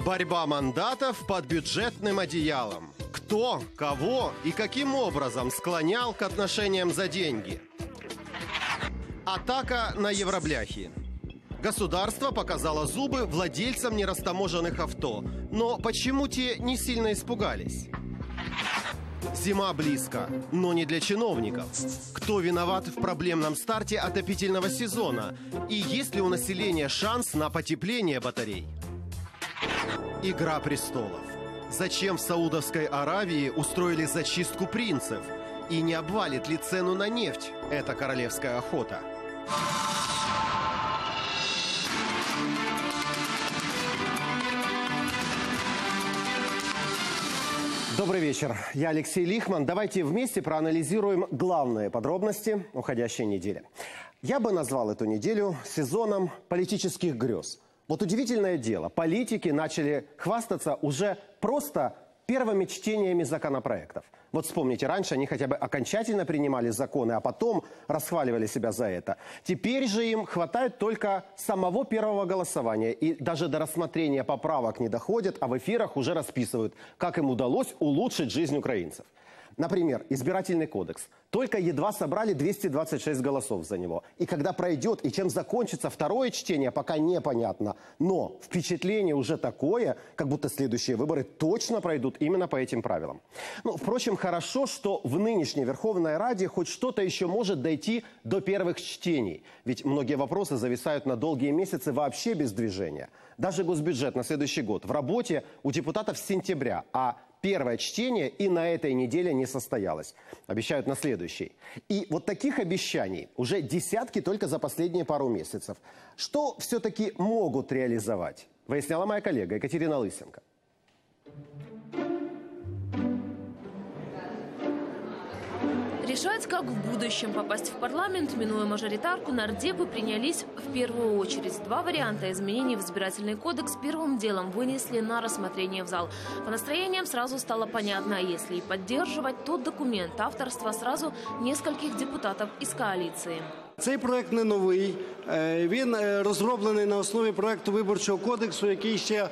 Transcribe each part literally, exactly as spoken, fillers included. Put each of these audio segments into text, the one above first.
Борьба мандатов под бюджетным одеялом. Кто, кого и каким образом склонял к отношениям за деньги? Атака на евробляхи. Государство показало зубы владельцам нерастаможенных авто. Но почему те не сильно испугались? Зима близко, но не для чиновников. Кто виноват в проблемном старте отопительного сезона? И есть ли у населения шанс на потепление батарей? Игра престолов. Зачем в Саудовской Аравии устроили зачистку принцев? И не обвалит ли цену на нефть эта королевская охота? Добрый вечер. Я Алексей Лихман. Давайте вместе проанализируем главные подробности уходящей недели. Я бы назвал эту неделю сезоном политических грез. Вот удивительное дело, политики начали хвастаться уже просто первыми чтениями законопроектов. Вот вспомните, раньше они хотя бы окончательно принимали законы, а потом расхваливали себя за это. Теперь же им хватает только самого первого голосования. И даже до рассмотрения поправок не доходят, а в эфирах уже расписывают, как им удалось улучшить жизнь украинцев. Например, избирательный кодекс. Только едва собрали двести двадцать шесть голосов за него. И когда пройдет и чем закончится второе чтение, пока непонятно. Но впечатление уже такое, как будто следующие выборы точно пройдут именно по этим правилам. Ну, впрочем, хорошо, что в нынешней Верховной Раде хоть что-то еще может дойти до первых чтений. Ведь многие вопросы зависают на долгие месяцы вообще без движения. Даже госбюджет на следующий год в работе у депутатов с сентября, а первое чтение и на этой неделе не состоялось. Обещают на следующий. И вот таких обещаний уже десятки только за последние пару месяцев. Что все-таки могут реализовать? Выясняла моя коллега Екатерина Лысенко. Решать, как в будущем попасть в парламент, минуя мажоритарку, нардепы принялись в первую очередь. Два варианта изменений в избирательный кодекс первым делом вынесли на рассмотрение в зал. По настроениям сразу стало понятно, если и поддерживать тот документ авторства сразу нескольких депутатов из коалиции. Цей проект не новий. Він розроблений на основі проекту Виборчого кодексу, який ще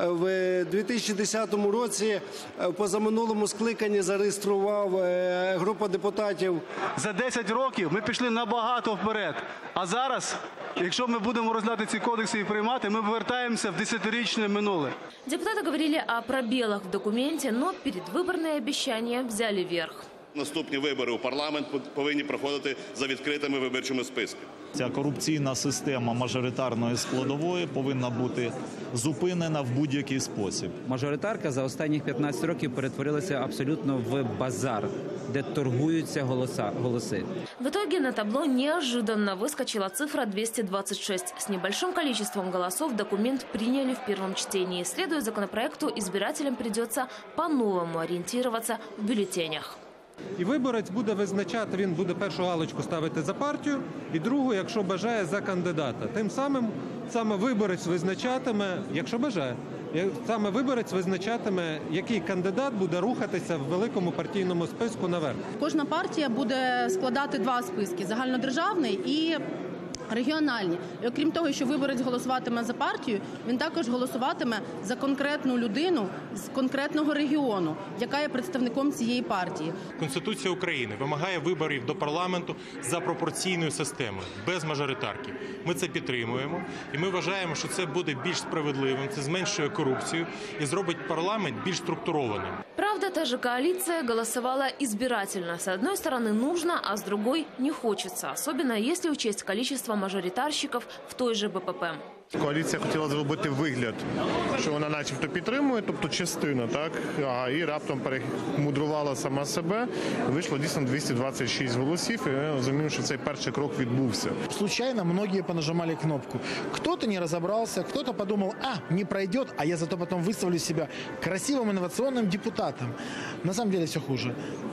в дві тисячі десятому році в позаминулому скликанні зареєстрував група депутатів. За десять років ми пішли набагато вперед. А зараз, якщо ми будемо розглядати ці кодекси і приймати, ми повертаємося в десятирічне минуле. Депутаты говорили о пробелах в документе, но передвыборные обещания взяли верх. Наступні вибори у парламент повинні проходити за відкритими виборчими списками. Ця корупційна система мажоритарної складової повинна бути зупинена в будь-який спосіб. Мажоритарка за останні п'ятнадцять років перетворилася абсолютно в базар, де торгуються голоса, голоси. В итоге на табло неожиданно выскочила цифра двести двадцать шесть. С небольшим количеством голосов документ приняли в первом чтении. Следуя законопроекту, избирателям придется по-новому ориентироваться в бюллетенях. І виборець буде визначати, він буде першу галочку ставити за партію, і другу, якщо бажає, за кандидата. Тим самим саме виборець визначатиме, якщо бажає, саме виборець визначатиме, який кандидат буде рухатися в великому партійному списку наверх. Кожна партія буде складати два списки – загальнодержавний і регіональні. І окрім того, що виборець голосуватиме за партію, він також голосуватиме за конкретну людину з конкретного регіону, яка є представником цієї партії. Конституція України вимагає виборів до парламенту за пропорційною системою, без мажоритарки. Ми це підтримуємо і ми вважаємо, що це буде більш справедливим, це зменшує корупцію і зробить парламент більш структурованим. Правда, та же коалиция голосовала избирательно. С одной стороны нужно, а с другой не хочется. Особенно если учесть количество мажоритарщиков в той же БПП. Коаліція хотіла зробити вигляд, що вона начебто підтримує, тобто частина, так, а і раптом перемудрувала сама себе. Вийшло дійсно двісті двадцять шість голосів, і я розумію, що цей перший крок відбувся. Случайно многие понажимали кнопку. Кто-то не разобрался, кто-то подумал, а, не пройдет, а я зато потом выставлю себя красивым инновационным депутатом. На самом деле все хуже.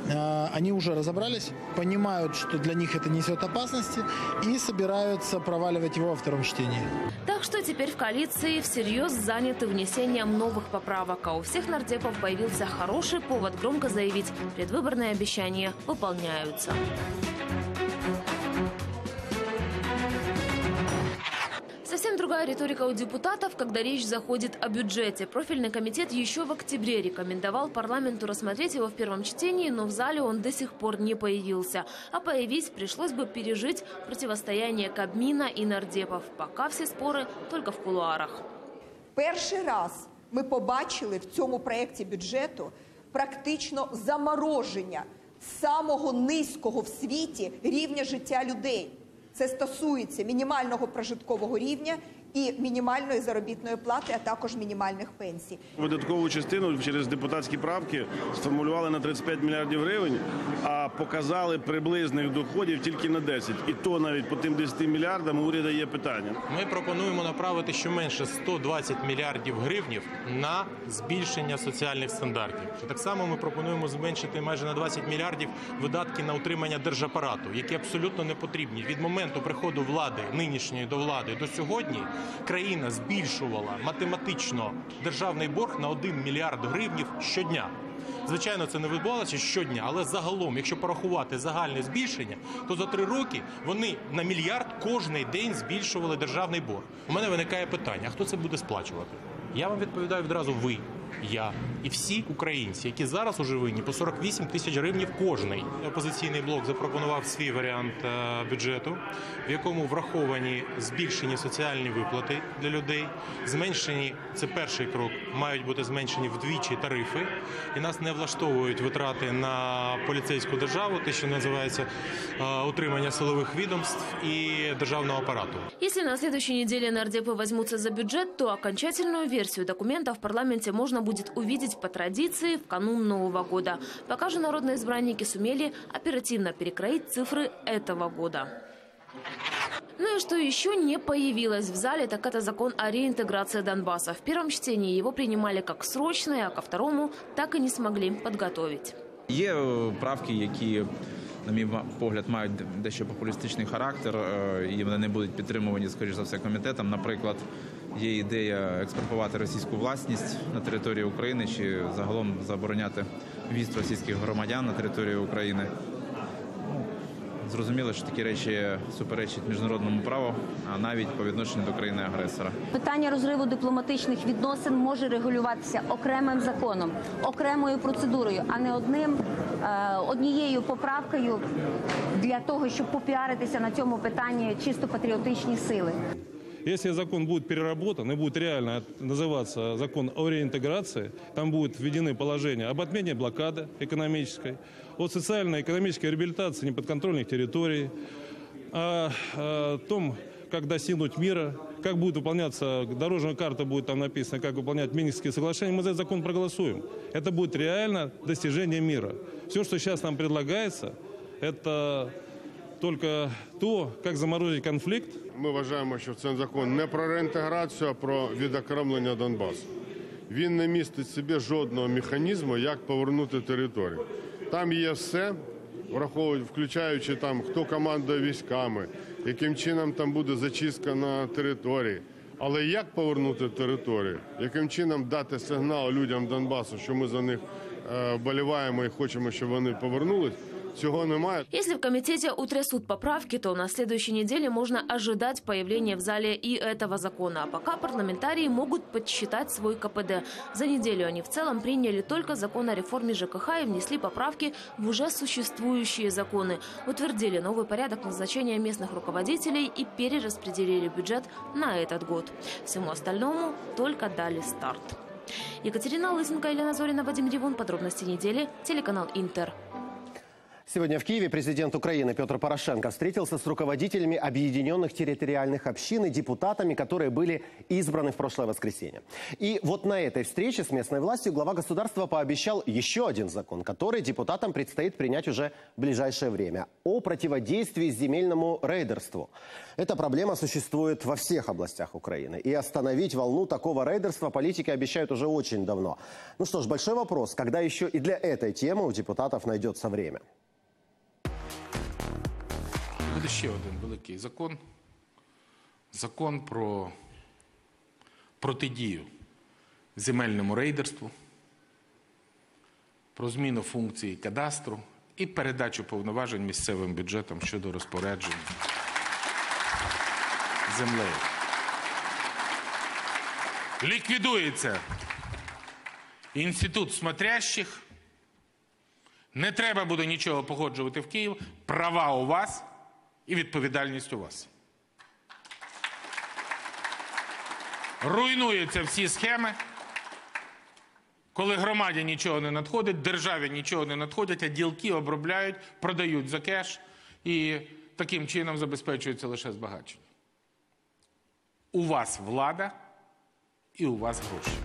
Они уже разобрались, понимают, что для них это несет опасности и собираются проваливать его во втором чтении. Так что теперь в коалиции всерьез заняты внесением новых поправок. А у всех нардепов появился хороший повод громко заявить, предвыборные обещания выполняются. Совсем другая другая риторика у депутатов, когда речь заходит о бюджете. Профильный комитет еще в октябре рекомендовал парламенту рассмотреть его в первом чтении, но в зале он до сих пор не появился. А появись пришлось бы пережить противостояние Кабмина и нардепов. Пока все споры только в кулуарах. Перший раз ми побачили в цьому проєкті бюджету практично замороження самого низького в світі рівня життя людей. Це стосується мінімального прожиткового рівня і мінімальної заробітної плати, а також мінімальних пенсій. Видаткову частину через депутатські правки сформулювали на тридцять п'ять мільярдів гривень, а показали приблизних доходів тільки на десять. І то навіть по тим десяти мільярдам у уряду є питання. Ми пропонуємо направити щоменше сто двадцять мільярдів гривнів на збільшення соціальних стандартів. Так само ми пропонуємо зменшити майже на двадцять мільярдів видатки на утримання держапарату, які абсолютно не потрібні. Від моменту приходу влади, нинішньої до влади, до сьогодні країна збільшувала математично державний борг на один мільярд гривнів щодня. Звичайно, це не відбувалося щодня, але загалом, якщо порахувати загальне збільшення, то за три роки вони на мільярд кожний день збільшували державний борг. У мене виникає питання, а хто це буде сплачувати? Я вам відповідаю відразу: ви, я і всі українці, які зараз уже винні по сорок вісім тисяч гривень кожний. Опозиційний блок запропонував свій варіант бюджету, в якому враховані збільшені соціальні виплати для людей, зменшені, це перший крок, мають бути зменшені вдвічі тарифи, і нас не влаштовують витрати на поліцейську державу, те, що називається утримання силових відомств і державного апарату. Если на следующей неделе нардепы возьмутся за бюджет, то окончательную версию документа в парламенте можно будет увидеть по традиции в канун Нового года. Пока же народные избранники сумели оперативно перекроить цифры этого года. Ну и что еще не появилось в зале, так это закон о реинтеграции Донбасса. В первом чтении его принимали как срочный, а ко второму так и не смогли подготовить. Є правки, які, на мій погляд, мають дещо популістичний характер, і вони не будуть підтримувані, скоріш за все, комітетом. Наприклад, є ідея експроприювати російську власність на території України чи загалом забороняти в'їзд російських громадян на територію України. Зрозуміло, що такі речі суперечать міжнародному праву, а навіть по відношенню до країни-агресора. Питання розриву дипломатичних відносин може регулюватися окремим законом, окремою процедурою, а не одним, однією поправкою для того, щоб попіаритися на цьому питанні чисто патріотичні сили. Если закон будет переработан и будет реально называться закон о реинтеграции, там будут введены положения об отмене блокады экономической, о социально-экономической реабилитации неподконтрольных территорий, о, о том, как достигнуть мира, как будет выполняться, дорожная карта будет там написано, как выполнять Минские соглашения, мы за этот закон проголосуем. Это будет реально достижение мира. Все, что сейчас нам предлагается, это только то, як заморозити конфлікт. Ми вважаємо, що цей закон не про реінтеграцію, а про відокремлення Донбасу. Він не містить в собі жодного механізму, як повернути територію. Там є все, включаючи там, хто командує військами, яким чином там буде зачистка на території. Але як повернути територію, яким чином дати сигнал людям Донбасу, що ми за них вболіваємо і хочемо, щоб вони повернулись, цього немає. Если в комитете утрясут поправки, то на следующей неделе можно ожидать появления в зале и этого закона. А пока парламентарии могут подсчитать свой ка пэ дэ. За неделю они в целом приняли только закон о реформе жэ ка ха и внесли поправки в уже существующие законы. Утвердили новый порядок назначения местных руководителей и перераспределили бюджет на этот год. Всему остальному только дали старт. Екатерина Лысенко, Елена Зорина, Вадим Ревун. Подробности недели. Телеканал Интер. Сегодня в Киеве президент Украины Петр Порошенко встретился с руководителями объединенных территориальных общин и депутатами, которые были избраны в прошлое воскресенье. И вот на этой встрече с местной властью глава государства пообещал еще один закон, который депутатам предстоит принять уже в ближайшее время, о противодействии земельному рейдерству. Эта проблема существует во всех областях Украины. И остановить волну такого рейдерства политики обещают уже очень давно. Ну что ж, большой вопрос, когда еще и для этой темы у депутатов найдется время. Буде ще один великий закон. Закон про протидію земельному рейдерству, про зміну функції кадастру і передачу повноважень місцевим бюджетам щодо розпорядження землею. Ліквідується інститут смотрящих. Не треба буде нічого погоджувати в Київ. Права у вас і відповідальність у вас. Руйнуються всі схеми, коли громаді нічого не надходить, державі нічого не надходить, а ділки обробляють, продають за кеш і таким чином забезпечується лише збагачення. У вас влада и у вас гроши.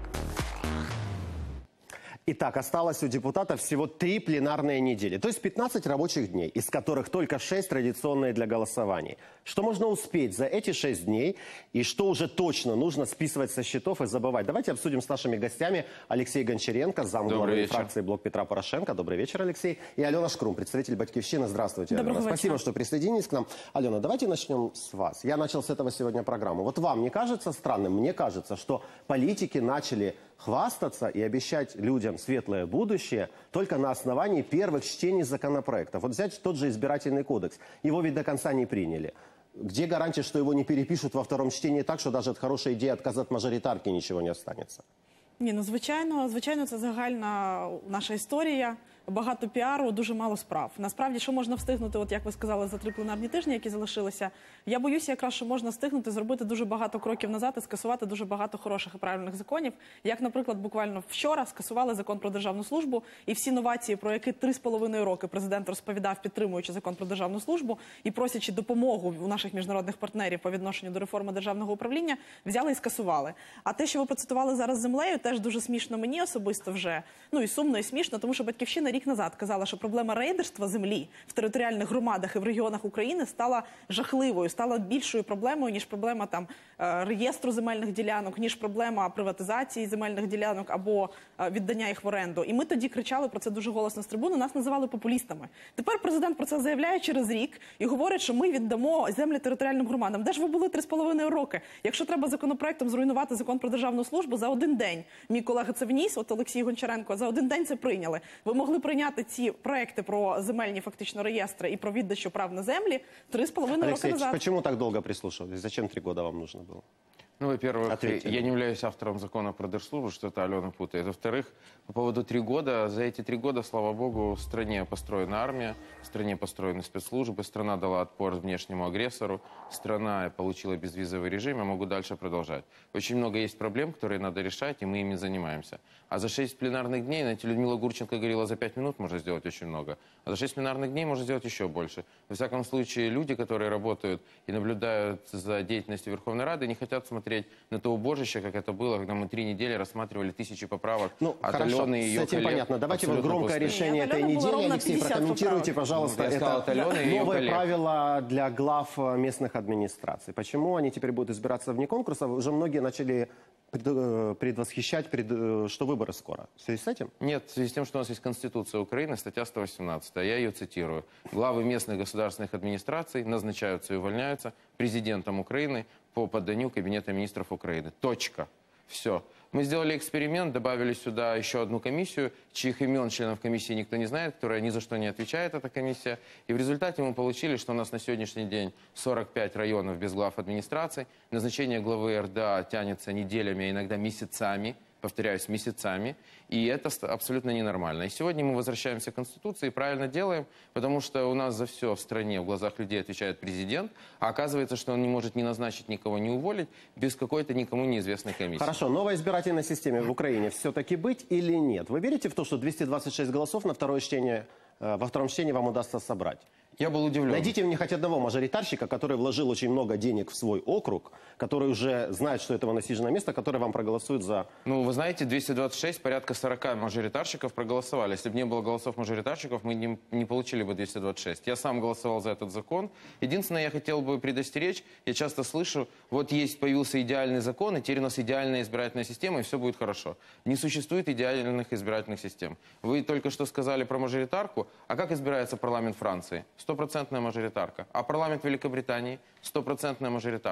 Итак, осталось у депутатов всего три пленарные недели, то есть пятнадцать рабочих дней, из которых только шесть традиционные для голосований. Что можно успеть за эти шесть дней и что уже точно нужно списывать со счетов и забывать? Давайте обсудим с нашими гостями. Алексей Гончаренко, замглавы фракции «Блок Петра Порошенко». Добрый вечер, Алексей. И Алена Шкрум, представитель «Батькивщины». Здравствуйте, Алена. Доброго Спасибо, вечера. что присоединились к нам. Алена, давайте начнем с вас. Я начал с этого сегодня программу. Вот вам не кажется странным? Мне кажется, что политики начали хвастаться и обещать людям светлое будущее только на основании первых чтений законопроектов. Вот взять тот же избирательный кодекс. Его ведь до конца не приняли. Где гарантия, что его не перепишут во втором чтении так, что даже от хорошей идеи отказа от мажоритарки ничего не останется? Ні, ну звичайно, звичайно, це загальна наша історія. Багато піару, дуже мало справ. Насправді, що можна встигнути, от як ви сказали, за три пленарні тижні, які залишилися, я боюся якраз, що можна встигнути зробити дуже багато кроків назад і скасувати дуже багато хороших і правильних законів. Як, наприклад, буквально вчора скасували закон про державну службу, і всі новації, про які три з половиною роки президент розповідав, підтримуючи закон про державну службу і просячи допомогу у наших міжнародних партнерів по відношенню до реформи державного управління, взяли і скасували. А те, що ви процитували зараз землею, теж дуже смішно мені особисто вже, ну і сумно, і смішно, тому що «Батьківщина» рік назад казала, що проблема рейдерства землі в територіальних громадах і в регіонах України стала жахливою, стала більшою проблемою, ніж проблема там реєстру земельних ділянок, ніж проблема приватизації земельних ділянок або віддання їх в оренду. І ми тоді кричали про це дуже голосно з трибуни, нас називали популістами. Тепер президент про це заявляє через рік і говорить, що ми віддамо землі територіальним громадам. Де ж ви були три з половиною роки? Якщо треба законопроектом зруйнувати закон про державну службу, за один день мій колега це вніс, от Олексій Гончаренко, за один день це прийняли. Ви могли прийняти ці проекти про земельні фактично реєстри і про віддачу прав на землі три з половиною роки назад. Алексей, почему так долго прислушивались? Зачем три года вам нужно было? Ну, во-первых, Ответьте. я не являюсь автором закона про держслужбу, что это Алена путает. Во-вторых, по поводу три года, за эти три года, слава богу, в стране построена армия, в стране построены спецслужбы, страна дала отпор внешнему агрессору, страна получила безвизовый режим, я могу дальше продолжать. Очень много есть проблем, которые надо решать, и мы ими занимаемся. А за шесть пленарных дней, знаете, Людмила Гурченко говорила, за пять минут можно сделать очень много, а за шесть пленарных дней можно сделать еще больше. Во всяком случае, люди, которые работают и наблюдают за деятельностью Верховной Рады, не хотят смотреть на то убожище, как это было, когда мы три недели рассматривали тысячи поправок ну, от хорошо, Алены и ее с этим коллег. понятно. Давайте вот громкое пустые. решение Нет, этой Алена была недели. ровно Алексей, пятьдесят прокомментируйте, поправок. пожалуйста, Я сказал, это Алена и ее новые коллег. правила для глав местных администраций. Почему они теперь будут избираться вне конкурса? Уже многие начали предвосхищать, пред, что выборы скоро. В связи с этим? Нет, в связи с тем, что у нас есть Конституция Украины, статья сто восемнадцатая, я ее цитирую. Главы местных государственных администраций назначаются и увольняются президентом Украины по поданию Кабинета министров Украины. Точка. Все. Мы сделали эксперимент, добавили сюда еще одну комиссию, чьих имен членов комиссии никто не знает, которая ни за что не отвечает, эта комиссия. И в результате мы получили, что у нас на сегодняшний день сорок пять районов без глав администраций. Назначение главы РДА тянется неделями, а иногда месяцами. Повторяюсь, месяцами, и это абсолютно ненормально. И сегодня мы возвращаемся к Конституции и правильно делаем, потому что у нас за все в стране в глазах людей отвечает президент, а оказывается, что он не может ни назначить никого, ни уволить без какой-то никому неизвестной комиссии. Хорошо, новой избирательной системе в Украине все-таки быть или нет? Вы верите в то, что двести двадцать шесть голосов на второе чтение, во втором чтении вам удастся собрать? Я был удивлен. Найдите мне хоть одного мажоритарщика, который вложил очень много денег в свой округ, который уже знает, что это его насиженное место, который вам проголосует за... Ну, вы знаете, двести двадцать шесть, порядка сорока мажоритарщиков проголосовали. Если бы не было голосов мажоритарщиков, мы не, не получили бы двести двадцать шесть. Я сам голосовал за этот закон. Единственное, я хотел бы предостеречь, я часто слышу, вот есть, появился идеальный закон, и теперь у нас идеальная избирательная система, и все будет хорошо. Не существует идеальных избирательных систем. Вы только что сказали про мажоритарку, а как избирается парламент Франции? Стопроцентная мажоритарка. А парламент Великобритании? Стопроцентная мажоритарка.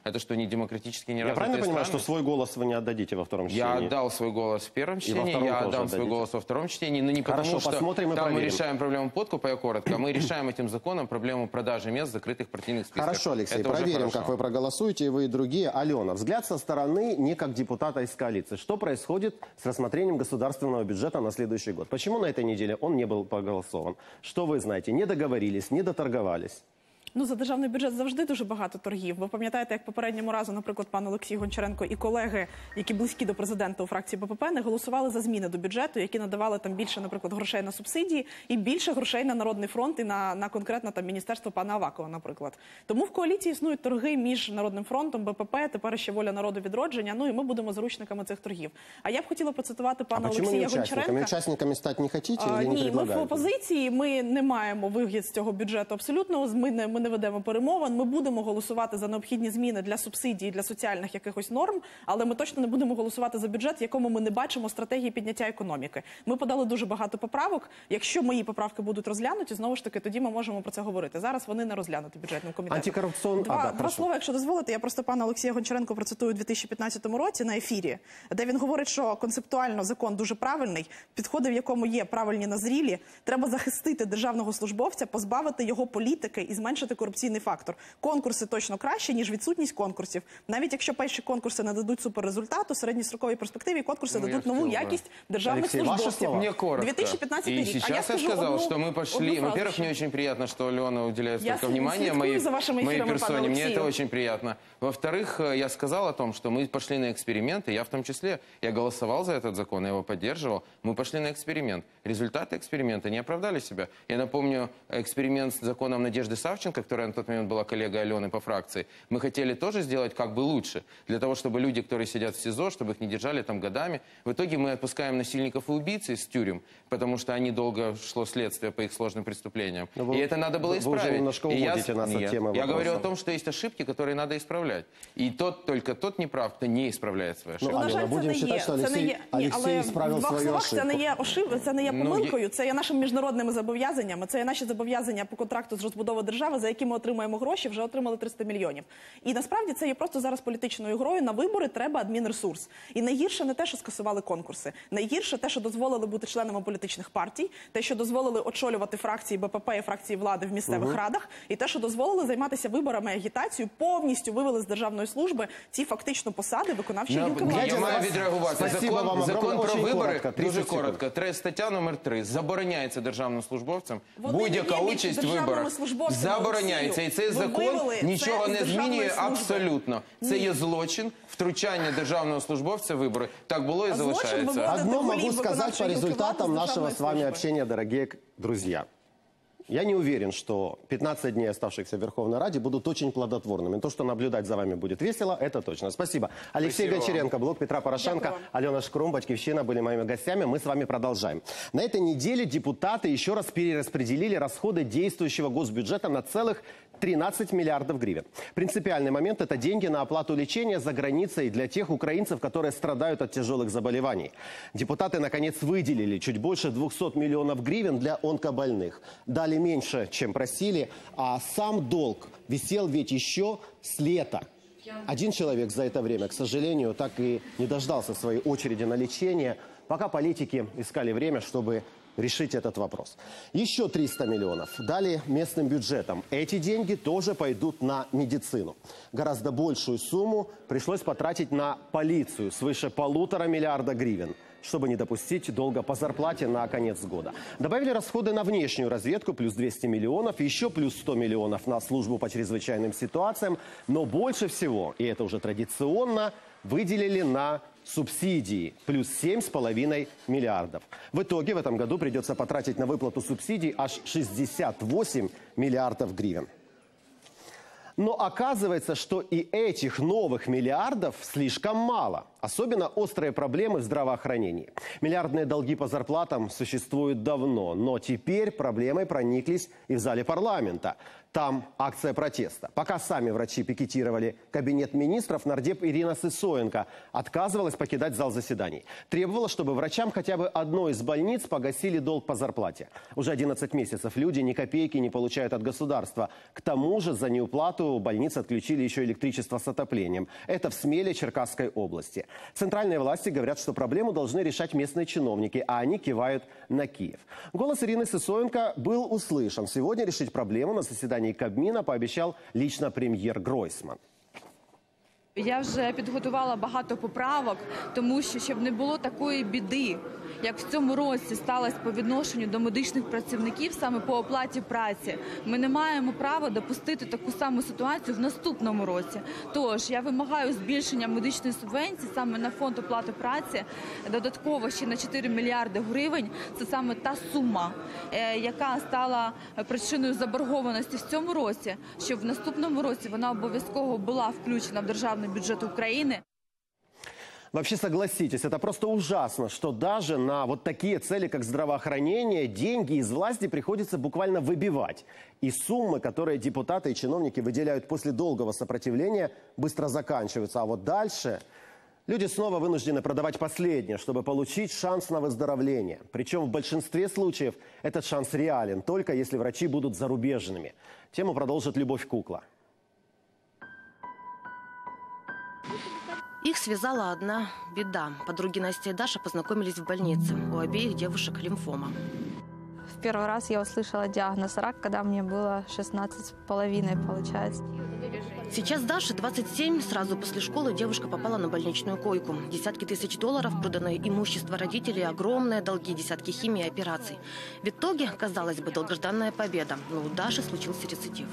Это что, не демократически, не Я развитые правильно понимаю, страны? что свой голос вы не отдадите во втором чтении? Я отдал свой голос в первом чтении, я отдам свой голос во втором чтении, но не Хорошо, потому, что посмотрим и там мы проверим. решаем проблему подкупа, я коротко, мы решаем этим законом проблему продажи мест в закрытых партийных списках. Хорошо, Алексей, Это уже проверим, хорошо. как вы проголосуете, и вы, и другие. Алена, взгляд со стороны не как депутата из коалиции. Что происходит с рассмотрением государственного бюджета на следующий год? Почему на этой неделе он не был проголосован? Что вы знаете? Не договорились, не доторговались? Ну, за державний бюджет завжди дуже багато торгів. Ви пам'ятаєте, як попередньому разу, наприклад, пан Олексій Гончаренко і колеги, які близькі до президента у фракції БПП, не голосували за зміни до бюджету, які надавали там більше, наприклад, грошей на субсидії і більше грошей на Народний фронт і на, на конкретно там міністерство пана Авакова, наприклад. Тому в коаліції існують торги між Народним фронтом, БПП, тепер ще Воля народу, Відродження, ну і ми будемо заручниками цих торгів. А я б хотіла процитувати пана а Олексія Гончаренка. Учасниками? Учасниками стати не хочете А, чи не ні, ми в предлагаєте? опозиції, ми не маємо вигід з цього бюджету абсолютно, ми не, ми не ведемо перемов. Ми будемо голосувати за необхідні зміни для субсидій, для соціальних якихось норм, але ми точно не будемо голосувати за бюджет, в якому ми не бачимо стратегії підняття економіки. Ми подали дуже багато поправок. Якщо мої поправки будуть розглянуті, знову ж таки, тоді ми можемо про це говорити. Зараз вони не розглянуті бюджетним комітетом. Антикорупційний... Два, а, да, два хорошо. слова, якщо дозволите, я просто пана Олексія Гончаренко процитую у дві тисячі п'ятнадцятому році на ефірі, де він говорить, що концептуально закон дуже правильний, підходи в якому є правильні назрілі, треба захистити державного службовця, позбавити його політики і зменшити корупційний фактор. Конкурси точно краще, ніж відсутність конкурсів. Навіть якщо перші конкурси не дадуть суперрезультату, в середньостроковій перспективі конкурси Ну, дадуть я нову хотел бы. якість державних Алексей, ваши службовців. слова? Мне коротко. дві тисячі п'ятнадцятий И рік. сейчас А я я, скажу сказал, одну- что мы пошли... одну фразу Во-первых, ще. мне очень приятно, что Алена уделяет Я столько внимания слідкую моей, за вашими моей ефірами, пане персоне. Мне Олексію. это очень приятно. Во-вторых, я сказал о том, что мы пошли на эксперимент, и я в том числе, я голосовал за этот закон, я его поддерживал. Мы пошли на эксперимент. Результаты эксперимента не оправдали себя. Я напомню эксперимент с законом Надежды Савченко, которая на тот момент была коллегой Алены по фракции. Мы хотели тоже сделать как бы лучше, для того, чтобы люди, которые сидят в СИЗО, чтобы их не держали там годами. В итоге мы отпускаем насильников и убийц из тюрем, потому что они долго шло следствие по их сложным преступлениям. Но вы- и это надо было вы уже исправить. немножко И я, уводите нас от Нет, темы я вопроса. говорю о том, что есть ошибки, которые надо исправлять. И тот, только тот не прав, кто не исправляет свои ошибки. Ну, на Алена, жаль, це будемо не є. считати, що Це не Олексій- є. Ні, Олексій але справив в двох свою словах це не ошибку. є ошиб... це не є Ну, помилкою, це є нашими міжнародними зобов'язаннями, це є наші зобов'язання по контракту з розбудови держави, за які ми отримуємо гроші, вже отримали триста мільйонів. І насправді це є просто зараз політичною грою. На вибори треба адмінресурс. І найгірше не те, що скасували конкурси. Найгірше те, що дозволили бути членами політичних партій, те, що дозволили очолювати фракції БПП і фракції влади в місцевих Мгм. радах, і те, що дозволили займатися виборами, агітацією, повністю вивели з державної служби ці фактично посади виконавчої Ну, гілки влади. я маю відреагувати. Спасибо Закон, вам закон огромное. про Очень вибори, коротко, тридцять дуже секунд. коротко. Тре- Стаття номер три. Забороняється державним службовцям Вони будь-яка не є участь в державними виборах. службовцями, Забороняється. І Олексію. цей Ви закон вивели це нічого з не державної змінює служби. абсолютно. Це Ні. є злочин, втручання державного службовця в вибори. Так було і А злочин залишається. виводити Одно голів могу сказать по виконавчої гілки результатам влади з нашего державної с вами служби. общения, дорогие друзья. Я не уверен, что пятнадцать дней, оставшихся в Верховной Раде, будут очень плодотворными. То, что наблюдать за вами будет весело, это точно. Спасибо. Алексей Спасибо Гончаренко, блок Петра Порошенко, Дякую. Алена Шкрум, Батькивщина были моими гостями. Мы с вами продолжаем. На этой неделе депутаты еще раз перераспределили расходы действующего госбюджета на целых тринадцать миллиардов гривен. Принципиальный момент – это деньги на оплату лечения за границей для тех украинцев, которые страдают от тяжелых заболеваний. Депутаты, наконец, выделили чуть больше двухсот миллионов гривен для онкобольных. Дали меньше, чем просили, а сам долг висел ведь еще с лета. Один человек за это время, к сожалению, так и не дождался своей очереди на лечение, пока политики искали время, чтобы решить этот вопрос. Еще триста миллионов дали местным бюджетам. Эти деньги тоже пойдут на медицину. Гораздо большую сумму пришлось потратить на полицию, свыше полутора миллиарда гривен, чтобы не допустить долга по зарплате на конец года. Добавили расходы на внешнюю разведку, плюс двести миллионов, еще плюс сто миллионов на службу по чрезвычайным ситуациям. Но больше всего, и это уже традиционно, выделили на субсидии, плюс семь с половиной миллиардов. В итоге в этом году придется потратить на выплату субсидий аж шестьдесят восемь миллиардов гривен. Но оказывается, что и этих новых миллиардов слишком мало. Особенно острые проблемы в здравоохранении. Миллиардные долги по зарплатам существуют давно, но теперь проблемой прониклись и в зале парламента. Там акция протеста. Пока сами врачи пикетировали кабинет министров, нардеп Ирина Сысоенко отказывалась покидать зал заседаний. Требовала, чтобы врачам хотя бы одной из больниц погасили долг по зарплате. Уже одиннадцать месяцев люди ни копейки не получают от государства. К тому же за неуплату больницы отключили еще электричество с отоплением. Это в Смеле Черкасской области. Центральные власти говорят, что проблему должны решать местные чиновники, а они кивают на Киев. Голос Ирины Сысоенко был услышан. Сегодня решить проблему на заседании Кабміна пообіцяв лично прем'єр Гройсман. Я вже підготувала багато поправок, тому що, щоб не було такої біди, як в цьому році сталося по відношенню до медичних працівників саме по оплаті праці. Ми не маємо права допустити таку саму ситуацію в наступному році. Тож, я вимагаю збільшення медичної субвенції саме на фонд оплати праці, додатково ще на чотири мільярди гривень. Це саме та сума, яка стала причиною заборгованості в цьому році, щоб в наступному році вона обов'язково була включена в державний бюджет Украины. Вообще, согласитесь, это просто ужасно, что даже на вот такие цели, как здравоохранение, деньги из власти приходится буквально выбивать. И суммы, которые депутаты и чиновники выделяют после долгого сопротивления, быстро заканчиваются. А вот дальше люди снова вынуждены продавать последнее, чтобы получить шанс на выздоровление. Причем в большинстве случаев этот шанс реален, только если врачи будут зарубежными. Тему продолжит Любовь Кукла. Их связала одна беда. Подруги Настя и Даша познакомились в больнице. У обеих девушек лимфома. В первый раз я услышала диагноз рак, когда мне было шестнадцать с половиной, получается. Сейчас Даше двадцать семь. Сразу после школы девушка попала на больничную койку. Десятки тысяч долларов, проданное имущество родителей, огромные долги, десятки химий и операций. В итоге, казалось бы, долгожданная победа. Но у Даши случился рецидив.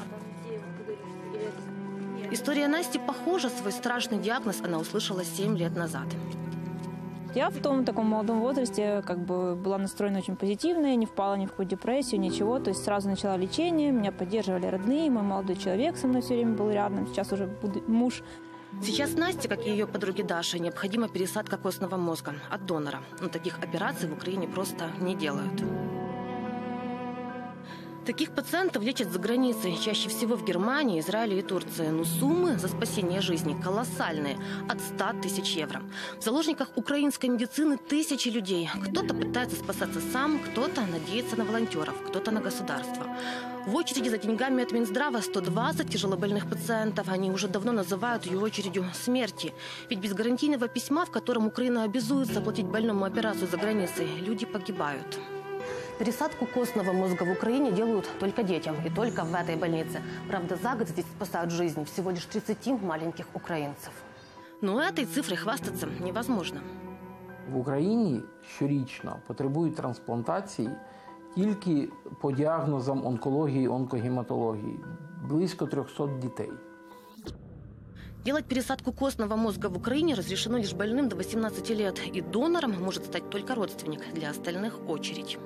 История Насти похожа. Свой страшный диагноз она услышала семь лет назад. Я в том таком молодом возрасте как бы была настроена очень позитивно, не впала ни в какую депрессию, ничего. То есть сразу начала лечение, меня поддерживали родные, мой молодой человек со мной все время был рядом, сейчас уже муж. Сейчас Насте, как и ее подруге Даше, необходима пересадка костного мозга от донора. Но таких операций в Украине просто не делают. Таких пациентов лечат за границей, чаще всего в Германии, Израиле и Турции. Но суммы за спасение жизни колоссальные – от ста тысяч евро. В заложниках украинской медицины тысячи людей. Кто-то пытается спасаться сам, кто-то надеется на волонтеров, кто-то на государство. В очереди за деньгами от Минздрава сто двадцать тяжелобольных пациентов. Они уже давно называют ее очередью смерти. Ведь без гарантийного письма, в котором Украина обязуется оплатить больному операцию за границей, люди погибают. Пересадку костного мозга в Украине делают только детям. И только в этой больнице. Правда, за год здесь спасают жизни всего лишь тридцати маленьких украинцев. Но этой цифрой хвастаться невозможно. В Україні щорічно потребують трансплантації тільки по діагнозам онкології, онкогематології. Близько трьохсот дітей. Делать пересадку костного мозга в Украине разрешено лишь больным до восемнадцати лет. И донором может стать только родственник. Для остальных очередь.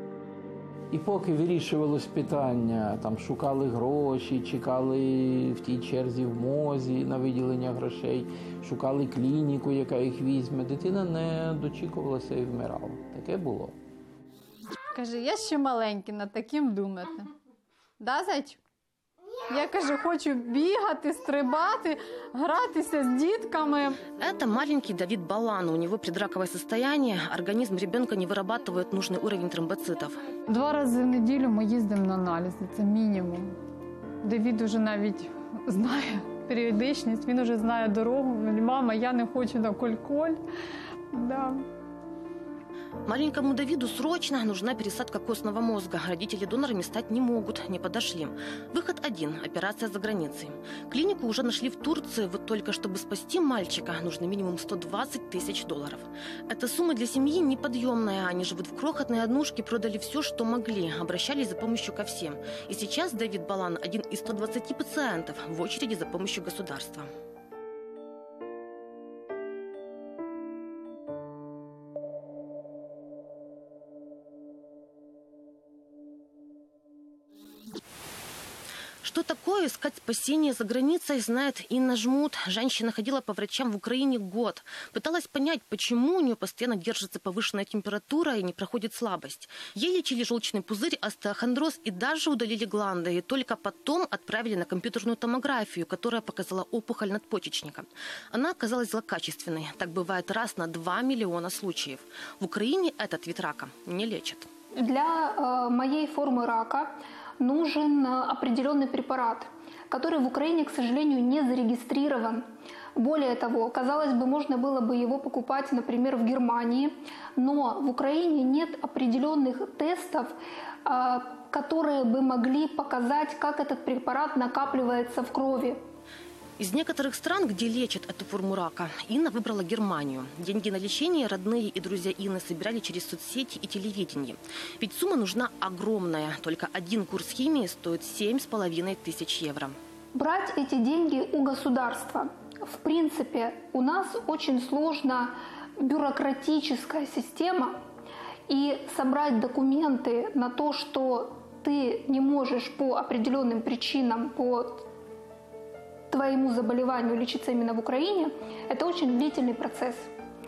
І поки вирішувалось питання, там шукали гроші, чекали в тій черзі в МОЗі на виділення грошей, шукали клініку, яка їх візьме, дитина не дочікувалася і вмирала. Таке було. Каже, я ще маленький, над таким думати. Да, зайчик? Я, кажу, хочу бігати, стрибати, гратися з дітками. Это маленький Давид Балан. У него предраковое состояние. Организм ребенка не вырабатывает нужный уровень тромбоцитов. Два рази в неділю ми їздимо на аналізи, це мінімум. Давид уже навіть знає періодичність, він уже знає дорогу. Мама, я не хочу на коль-коль. Да. Маленькому Давиду срочно нужна пересадка костного мозга. Родители донорами стать не могут, не подошли. Выход один – операция за границей. Клинику уже нашли в Турции, вот только чтобы спасти мальчика, нужно минимум сто двадцать тысяч долларов. Эта сумма для семьи неподъемная. Они живут в крохотной однушке, продали все, что могли, обращались за помощью ко всем. И сейчас Давид Балан – один из ста двадцати пациентов в очереди за помощью государства. Что такое искать спасение за границей, знает Инна Жмут. Женщина ходила по врачам в Украине год. Пыталась понять, почему у нее постоянно держится повышенная температура и не проходит слабость. Ей лечили желчный пузырь, остеохондроз и даже удалили гланды. И только потом отправили на компьютерную томографию, которая показала опухоль надпочечника. Она оказалась злокачественной. Так бывает раз на два миллиона случаев. В Украине этот вид рака не лечат. Для э, моей формы рака нужен определенный препарат, который в Украине, к сожалению, не зарегистрирован. Более того, казалось бы, можно было бы его покупать, например, в Германии, но в Украине нет определенных тестов, которые бы могли показать, как этот препарат накапливается в крови. Из некоторых стран, где лечат эту форму рака, Инна выбрала Германию. Деньги на лечение родные и друзья Инны собирали через соцсети и телевидение. Ведь сумма нужна огромная. Только один курс химии стоит семь с половиной тысяч евро. Брать эти деньги у государства. В принципе, у нас очень сложна бюрократическая система. И собрать документы на то, что ты не можешь по определенным причинам, по твоему заболеванию лечиться именно в Украине, это очень длительный процесс.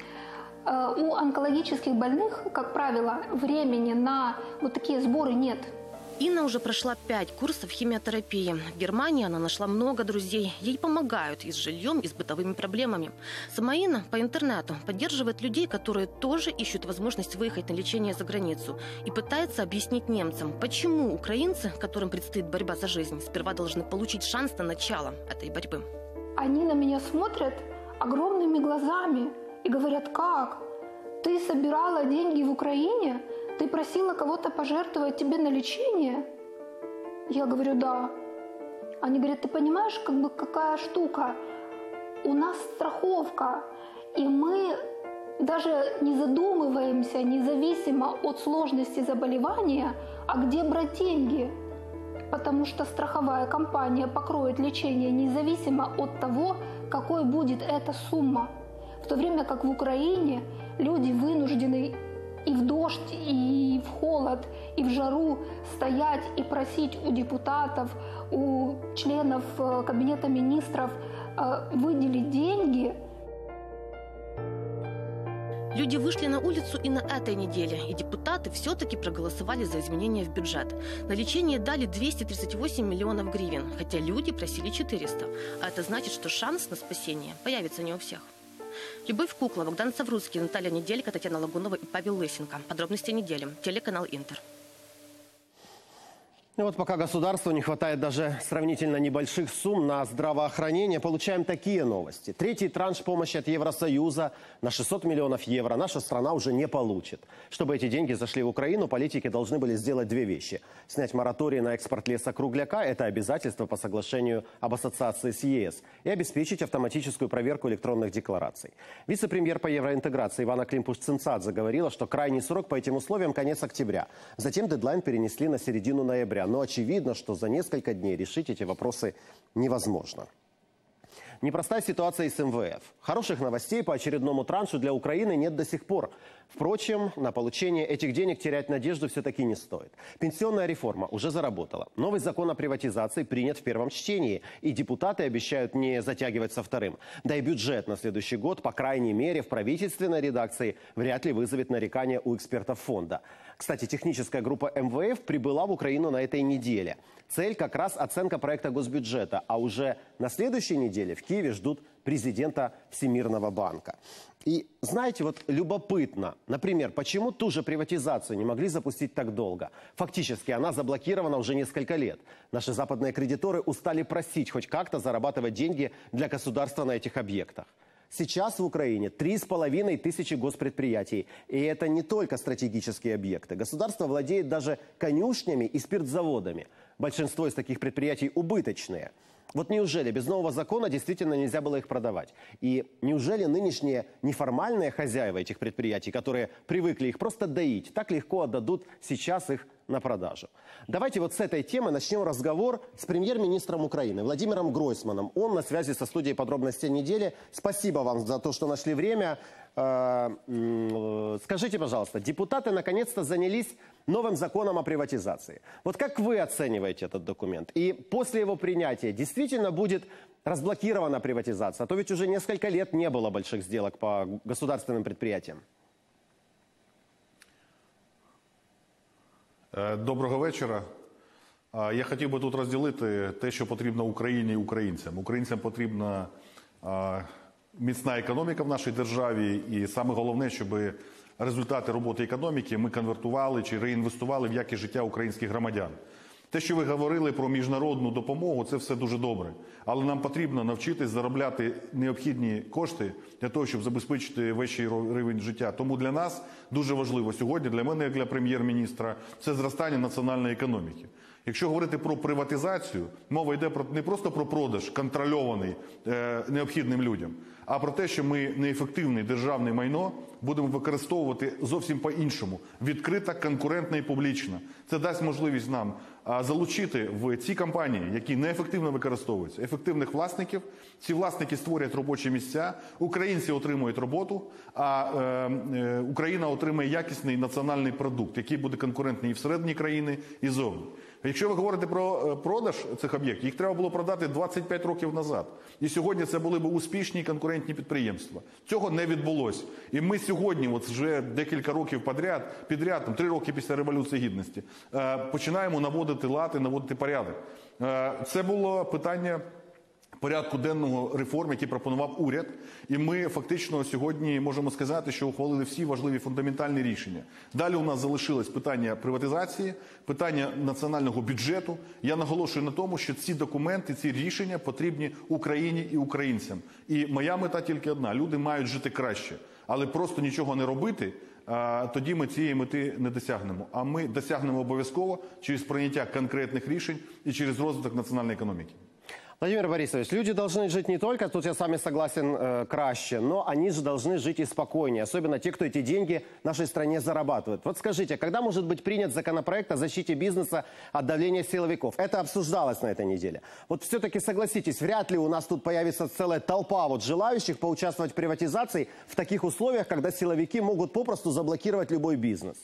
У онкологических больных, как правило, времени на вот такие сборы нет. Инна уже прошла пять курсов химиотерапии. В Германии она нашла много друзей. Ей помогают и с жильем, и с бытовыми проблемами. Сама Инна по интернету поддерживает людей, которые тоже ищут возможность выехать на лечение за границу. И пытается объяснить немцам, почему украинцы, которым предстоит борьба за жизнь, сперва должны получить шанс на начало этой борьбы. Они на меня смотрят огромными глазами и говорят: как? Ты собирала деньги в Украине? Ты просила кого-то пожертвовать тебе на лечение? Я говорю: да. Они говорят: ты понимаешь, как бы какая штука? У нас страховка, и мы даже не задумываемся, независимо от сложности заболевания, а где брать деньги? Потому что страховая компания покроет лечение независимо от того, какой будет эта сумма. В то время как в Украине люди вынуждены и в дождь, и в холод, и в жару стоять и просить у депутатов, у членов Кабинета министров выделить деньги. Люди вышли на улицу и на этой неделе, и депутаты все-таки проголосовали за изменения в бюджет. На лечение дали двести тридцать восемь миллионов гривен, хотя люди просили четыреста. А это значит, что шанс на спасение появится не у всех. Любовь Кукла, Богдан Савруцкий, Наталья Неделька, Татьяна Лагунова и Павел Лысенко. Подробности недели. Телеканал Интер. И вот пока государству не хватает даже сравнительно небольших сумм на здравоохранение, получаем такие новости. Третий транш помощи от Евросоюза на шестьсот миллионов евро наша страна уже не получит. Чтобы эти деньги зашли в Украину, политики должны были сделать две вещи. Снять мораторий на экспорт леса-кругляка – это обязательство по соглашению об ассоциации с ЕС. И обеспечить автоматическую проверку электронных деклараций. Вице-премьер по евроинтеграции Ивана Климпуш-Цинцадзе говорила, что крайний срок по этим условиям – конец октября. Затем дедлайн перенесли на середину ноября. Но очевидно, что за несколько дней решить эти вопросы невозможно. Непростая ситуация и с эм вэ эф. Хороших новостей по очередному траншу для Украины нет до сих пор. Впрочем, на получение этих денег терять надежду все-таки не стоит. Пенсионная реформа уже заработала. Новый закон о приватизации принят в первом чтении. И депутаты обещают не затягивать со вторым. Да и бюджет на следующий год, по крайней мере, в правительственной редакции вряд ли вызовет нарекания у экспертов фонда. Кстати, техническая группа эм вэ эф прибыла в Украину на этой неделе. Цель как раз оценка проекта госбюджета. А уже на следующей неделе в Киеве ждут президента Всемирного банка. И знаете, вот любопытно, например, почему ту же приватизацию не могли запустить так долго? Фактически она заблокирована уже несколько лет. Наши западные кредиторы устали просить хоть как-то зарабатывать деньги для государства на этих объектах. Сейчас в Украине три с половиной тысячи госпредприятий. И это не только стратегические объекты. Государство владеет даже конюшнями и спиртзаводами. Большинство из таких предприятий убыточные. Вот неужели без нового закона действительно нельзя было их продавать? И неужели нынешние неформальные хозяева этих предприятий, которые привыкли их просто доить, так легко отдадут сейчас их на продажу? Давайте вот с этой темы начнем разговор с премьер-министром Украины Владимиром Гройсманом. Он на связи со студией «Подробности недели». Спасибо вам за то, что нашли время. Скажите, пожалуйста, депутаты наконец-то занялись новым законом о приватизации. Вот как вы оцениваете этот документ? И после его принятия действительно будет разблокирована приватизация? А то ведь уже несколько лет не было больших сделок по государственным предприятиям. Доброго вечора. Я хотів би тут розділити те, що потрібно Україні і українцям. Українцям потрібна міцна економіка в нашій державі, і саме головне, щоб результати роботи економіки ми конвертували чи реінвестували в якість життя українських громадян. Те, що ви говорили про міжнародну допомогу, це все дуже добре. Але нам потрібно навчитись заробляти необхідні кошти для того, щоб забезпечити вищий рівень життя. Тому для нас дуже важливо сьогодні, для мене, як для прем'єр-міністра, це зростання національної економіки. Якщо говорити про приватизацію, мова йде про, не просто про продаж контрольований е, необхідним людям, а про те, що ми неефективне державне майно будемо використовувати зовсім по-іншому. Відкрита, конкурентна і публічна. Це дасть можливість нам а, залучити в ці компанії, які неефективно використовуються, ефективних власників. Ці власники створять робочі місця, українці отримують роботу, а е, е, Україна отримає якісний національний продукт, який буде конкурентний і всередині країни, і зовні. Якщо ви говорите про продаж цих об'єктів, їх треба було продати двадцять п'ять років назад. І сьогодні це були б успішні конкурентні підприємства. Цього не відбулося. І ми сьогодні, от вже декілька років підряд, підряд там, три роки після Революції Гідності, починаємо наводити лад і наводити порядок. Це було питання порядку денного реформ, які пропонував уряд. І ми фактично сьогодні можемо сказати, що ухвалили всі важливі фундаментальні рішення. Далі у нас залишилось питання приватизації, питання національного бюджету. Я наголошую на тому, що ці документи, ці рішення потрібні Україні і українцям. І моя мета тільки одна – люди мають жити краще. Але просто нічого не робити, тоді ми цієї мети не досягнемо. А ми досягнемо обов'язково через прийняття конкретних рішень і через розвиток національної економіки. Владимир Борисович, люди должны жить не только, тут я с вами согласен, э, краще, но они же должны жить и спокойнее, особенно те, кто эти деньги в нашей стране зарабатывает. Вот скажите, когда может быть принят законопроект о защите бизнеса от давления силовиков? Это обсуждалось на этой неделе. Вот все-таки согласитесь, вряд ли у нас тут появится целая толпа вот желающих поучаствовать в приватизации в таких условиях, когда силовики могут попросту заблокировать любой бизнес.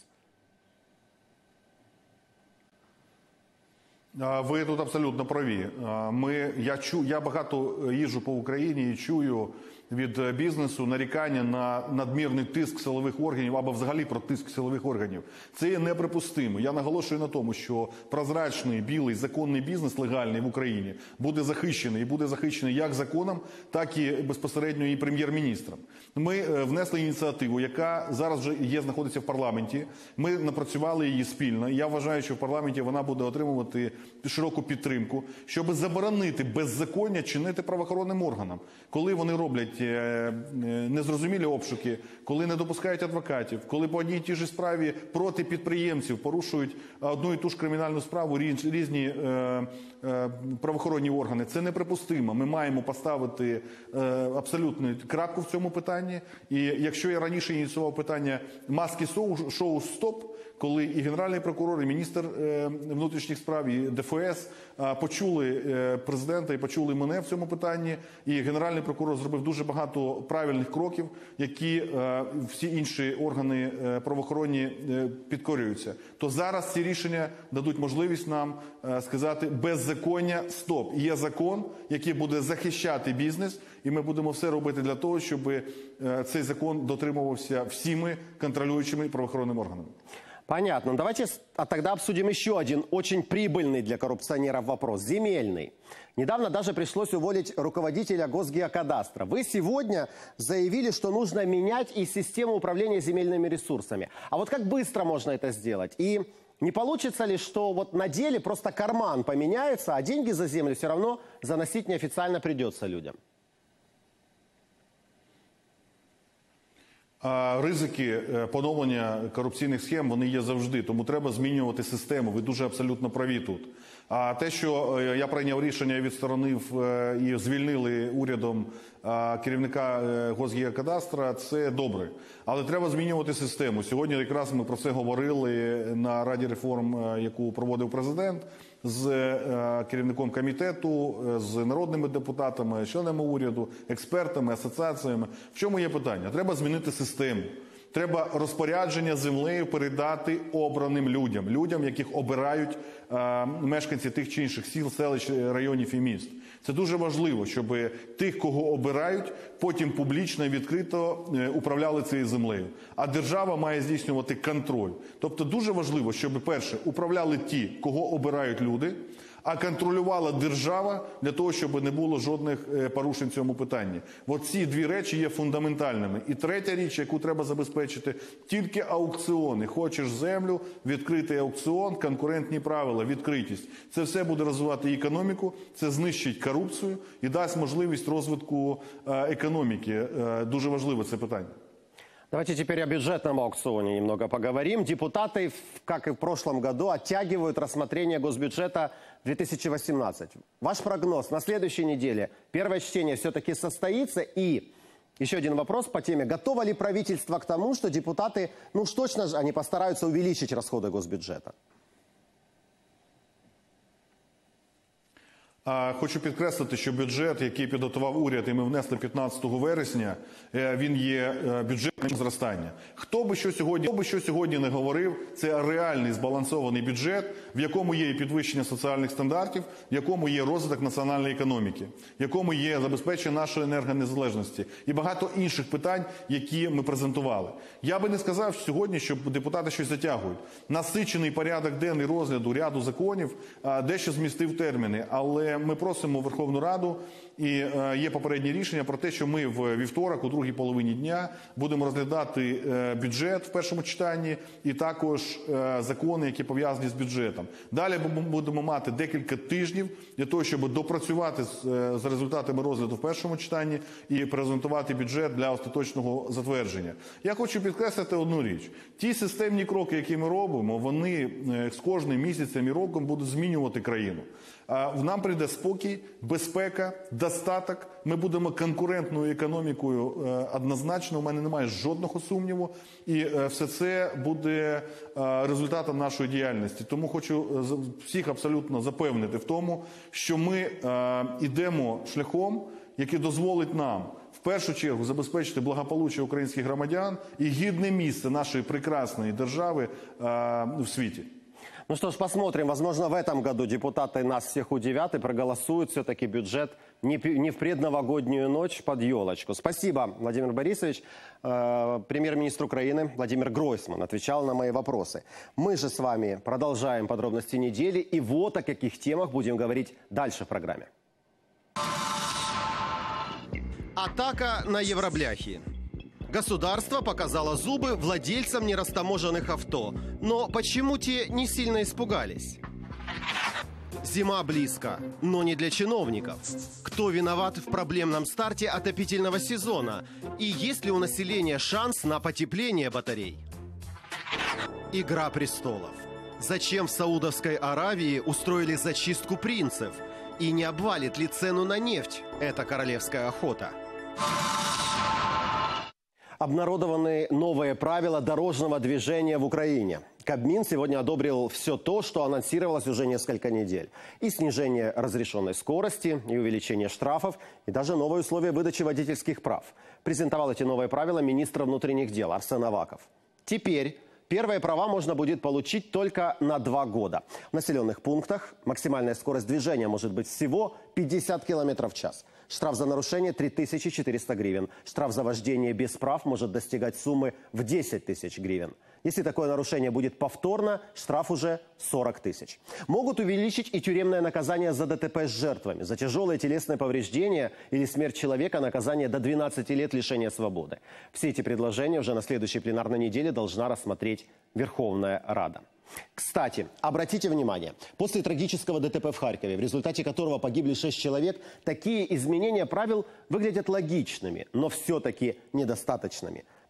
Ви тут абсолютно праві. Ми, я, чу, я багато їжджу по Україні і чую від бізнесу нарікання на надмірний тиск силових органів або взагалі про тиск силових органів. Це є неприпустимо. Я наголошую на тому, що прозрачний, білий, законний бізнес легальний в Україні буде захищений і буде захищений як законом, так і безпосередньо і прем'єр-міністром. Ми внесли ініціативу, яка зараз вже є, знаходиться в парламенті. Ми напрацювали її спільно. Я вважаю, що в парламенті вона буде отримувати широку підтримку, щоб заборонити беззаконня чинити правоохоронним органам. Коли вони роблять незрозумілі обшуки, коли не допускають адвокатів, коли по одній і тій ж справі проти підприємців порушують одну і ту ж кримінальну справу різні е, е, правоохоронні органи. Це неприпустимо. Ми маємо поставити е, абсолютну крапку в цьому питанні. І якщо я раніше ініціював питання маски-шоу «Стоп», коли і Генеральний прокурор, і міністр е, внутрішніх справ, і ДФС е, почули е, президента і почули мене в цьому питанні, і Генеральний прокурор зробив дуже багато правильних кроків, які е, всі інші органи е, правоохоронні е, підкорюються, то зараз ці рішення дадуть можливість нам е, сказати беззаконня стоп. Є закон, який буде захищати бізнес, і ми будемо все робити для того, щоб е, цей закон дотримувався всіми контролюючими правоохоронними органами. Понятно. Давайте а тогда обсудим еще один очень прибыльный для коррупционеров вопрос – земельный. Недавно даже пришлось уволить руководителя Госгеокадастра. Вы сегодня заявили, что нужно менять и систему управления земельными ресурсами. А вот как быстро можно это сделать? И не получится ли, что вот на деле просто карман поменяется, а деньги за землю все равно заносить неофициально придется людям? Ризики поновлення корупційних схем, вони є завжди, тому треба змінювати систему. Ви дуже абсолютно праві тут. А те, що я прийняв рішення і відсторонив і звільнили урядом керівника Госгеокадастра, це добре. Але треба змінювати систему. Сьогодні якраз ми про це говорили на Раді реформ, яку проводив президент, з керівником комітету, з народними депутатами, членами уряду, експертами, асоціаціями. В чому є питання? Треба змінити систему. Треба розпорядження землею передати обраним людям, людям, яких обирають е, мешканці тих чи інших сіл, селищ, районів і міст. Це дуже важливо, щоб тих, кого обирають, потім публічно і відкрито е, управляли цією землею. А держава має здійснювати контроль. Тобто дуже важливо, щоб, перше, управляли ті, кого обирають люди, а контролювала держава для того, щоб не було жодних порушень в цьому питанні. От ці дві речі є фундаментальними. І третя річ, яку треба забезпечити, тільки аукціони. Хочеш землю, відкритий аукціон, конкурентні правила, відкритість. Це все буде розвивати економіку, це знищить корупцію і дасть можливість розвитку економіки. Дуже важливе це питання. Давайте теперь о бюджетном аукционе немного поговорим. Депутаты, как и в прошлом году, оттягивают рассмотрение госбюджета две тысячи восемнадцатого. Ваш прогноз: на следующей неделе первое чтение все-таки состоится? И еще один вопрос по теме: готово ли правительство к тому, что депутаты, ну уж точно же, они постараются увеличить расходы госбюджета? Хочу підкреслити, що бюджет, який підготував уряд і ми внесли п'ятнадцятого вересня, він є бюджетним зростання. Хто би що сьогодні, хто би що сьогодні не говорив, це реальний збалансований бюджет, в якому є і підвищення соціальних стандартів, в якому є розвиток національної економіки, в якому є забезпечення нашої енергонезалежності і багато інших питань, які ми презентували. Я би не сказав сьогодні, що депутати щось затягують. Насичений порядок денний розгляду ряду законів дещо змістив терміни, але ми просимо Верховну Раду, і є попереднє рішення про те, що ми в вівторок, у другій половині дня, будемо розглядати бюджет в першому читанні і також закони, які пов'язані з бюджетом. Далі ми будемо мати декілька тижнів для того, щоб допрацювати з результатами розгляду в першому читанні і презентувати бюджет для остаточного затвердження. Я хочу підкреслити одну річ. Ті системні кроки, які ми робимо, вони з кожним місяцем і роком будуть змінювати країну. В нам прийде спокій, безпека, достаток. Ми будемо конкурентною економікою однозначно, у мене немає жодного сумніву. І все це буде результатом нашої діяльності. Тому хочу всіх абсолютно запевнити в тому, що ми йдемо шляхом, який дозволить нам в першу чергу забезпечити благополуччя українських громадян і гідне місце нашої прекрасної держави в світі. Ну что ж, посмотрим. Возможно, в этом году депутаты нас всех удивят и проголосуют все-таки бюджет не в предновогоднюю ночь под елочку. Спасибо, Владимир Борисович. Премьер-министр Украины Владимир Гройсман отвечал на мои вопросы. Мы же с вами продолжаем подробности недели. И вот о каких темах будем говорить дальше в программе. Атака на евробляхи. Государство показало зубы владельцам нерастаможенных авто. Но почему те не сильно испугались? Зима близко, но не для чиновников. Кто виноват в проблемном старте отопительного сезона? И есть ли у населения шанс на потепление батарей? Игра престолов. Зачем в Саудовской Аравии устроили зачистку принцев? И не обвалит ли цену на нефть эта королевская охота? Обнародованы новые правила дорожного движения в Украине. Кабмин сегодня одобрил все то, что анонсировалось уже несколько недель. И снижение разрешенной скорости, и увеличение штрафов, и даже новые условия выдачи водительских прав. Презентовал эти новые правила министр внутренних дел Арсен Аваков. Теперь первые права можно будет получить только на два года. В населенных пунктах максимальная скорость движения может быть всего пятьдесят километров в час. Штраф за нарушение три тысячи четыреста гривен. Штраф за вождение без прав может достигать суммы в десять тысяч гривен. Если такое нарушение будет повторно, штраф уже сорок тысяч. Могут увеличить и тюремное наказание за ДТП с жертвами. За тяжелые телесные повреждения или смерть человека наказание до двенадцати лет лишения свободы. Все эти предложения уже на следующей пленарной неделе должна рассмотреть Верховная Рада. Кстати, обратите внимание, после трагического ДТП в Харькове, в результате которого погибли шесть человек, такие изменения правил выглядят логичными, но все-таки недостаточными.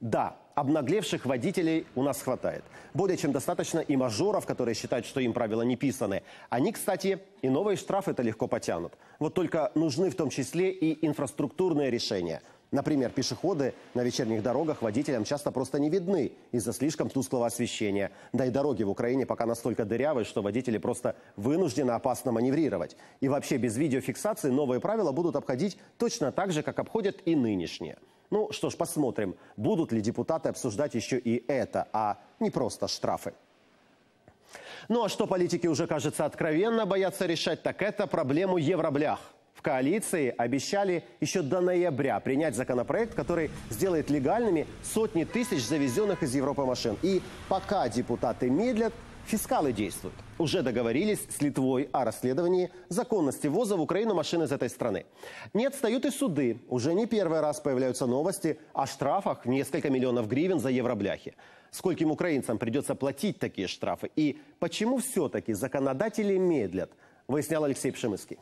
Да, обнаглевших водителей у нас хватает. Более чем достаточно и мажоров, которые считают, что им правила не писаны. Они, кстати, и новые штрафы-то легко потянут. Вот только нужны в том числе и инфраструктурные решения. Например, пешеходы на вечерних дорогах водителям часто просто не видны из-за слишком тусклого освещения. Да и дороги в Украине пока настолько дырявые, что водители просто вынуждены опасно маневрировать. И вообще без видеофиксации новые правила будут обходить точно так же, как обходят и нынешние. Ну что ж, посмотрим, будут ли депутаты обсуждать еще и это, а не просто штрафы. Ну а что политики уже, кажется, откровенно боятся решать, так это проблему евроблях. В коалиции обещали еще до ноября принять законопроект, который сделает легальными сотни тысяч завезенных из Европы машин. И пока депутаты медлят, фискалы действуют. Уже договорились с Литвой о расследовании законности ввоза в Украину машин из этой страны. Не отстают и суды. Уже не первый раз появляются новости о штрафах в несколько миллионов гривен за евробляхи. Скольким украинцам придется платить такие штрафы? И почему все-таки законодатели медлят? Выяснял Алексей Пшемыский.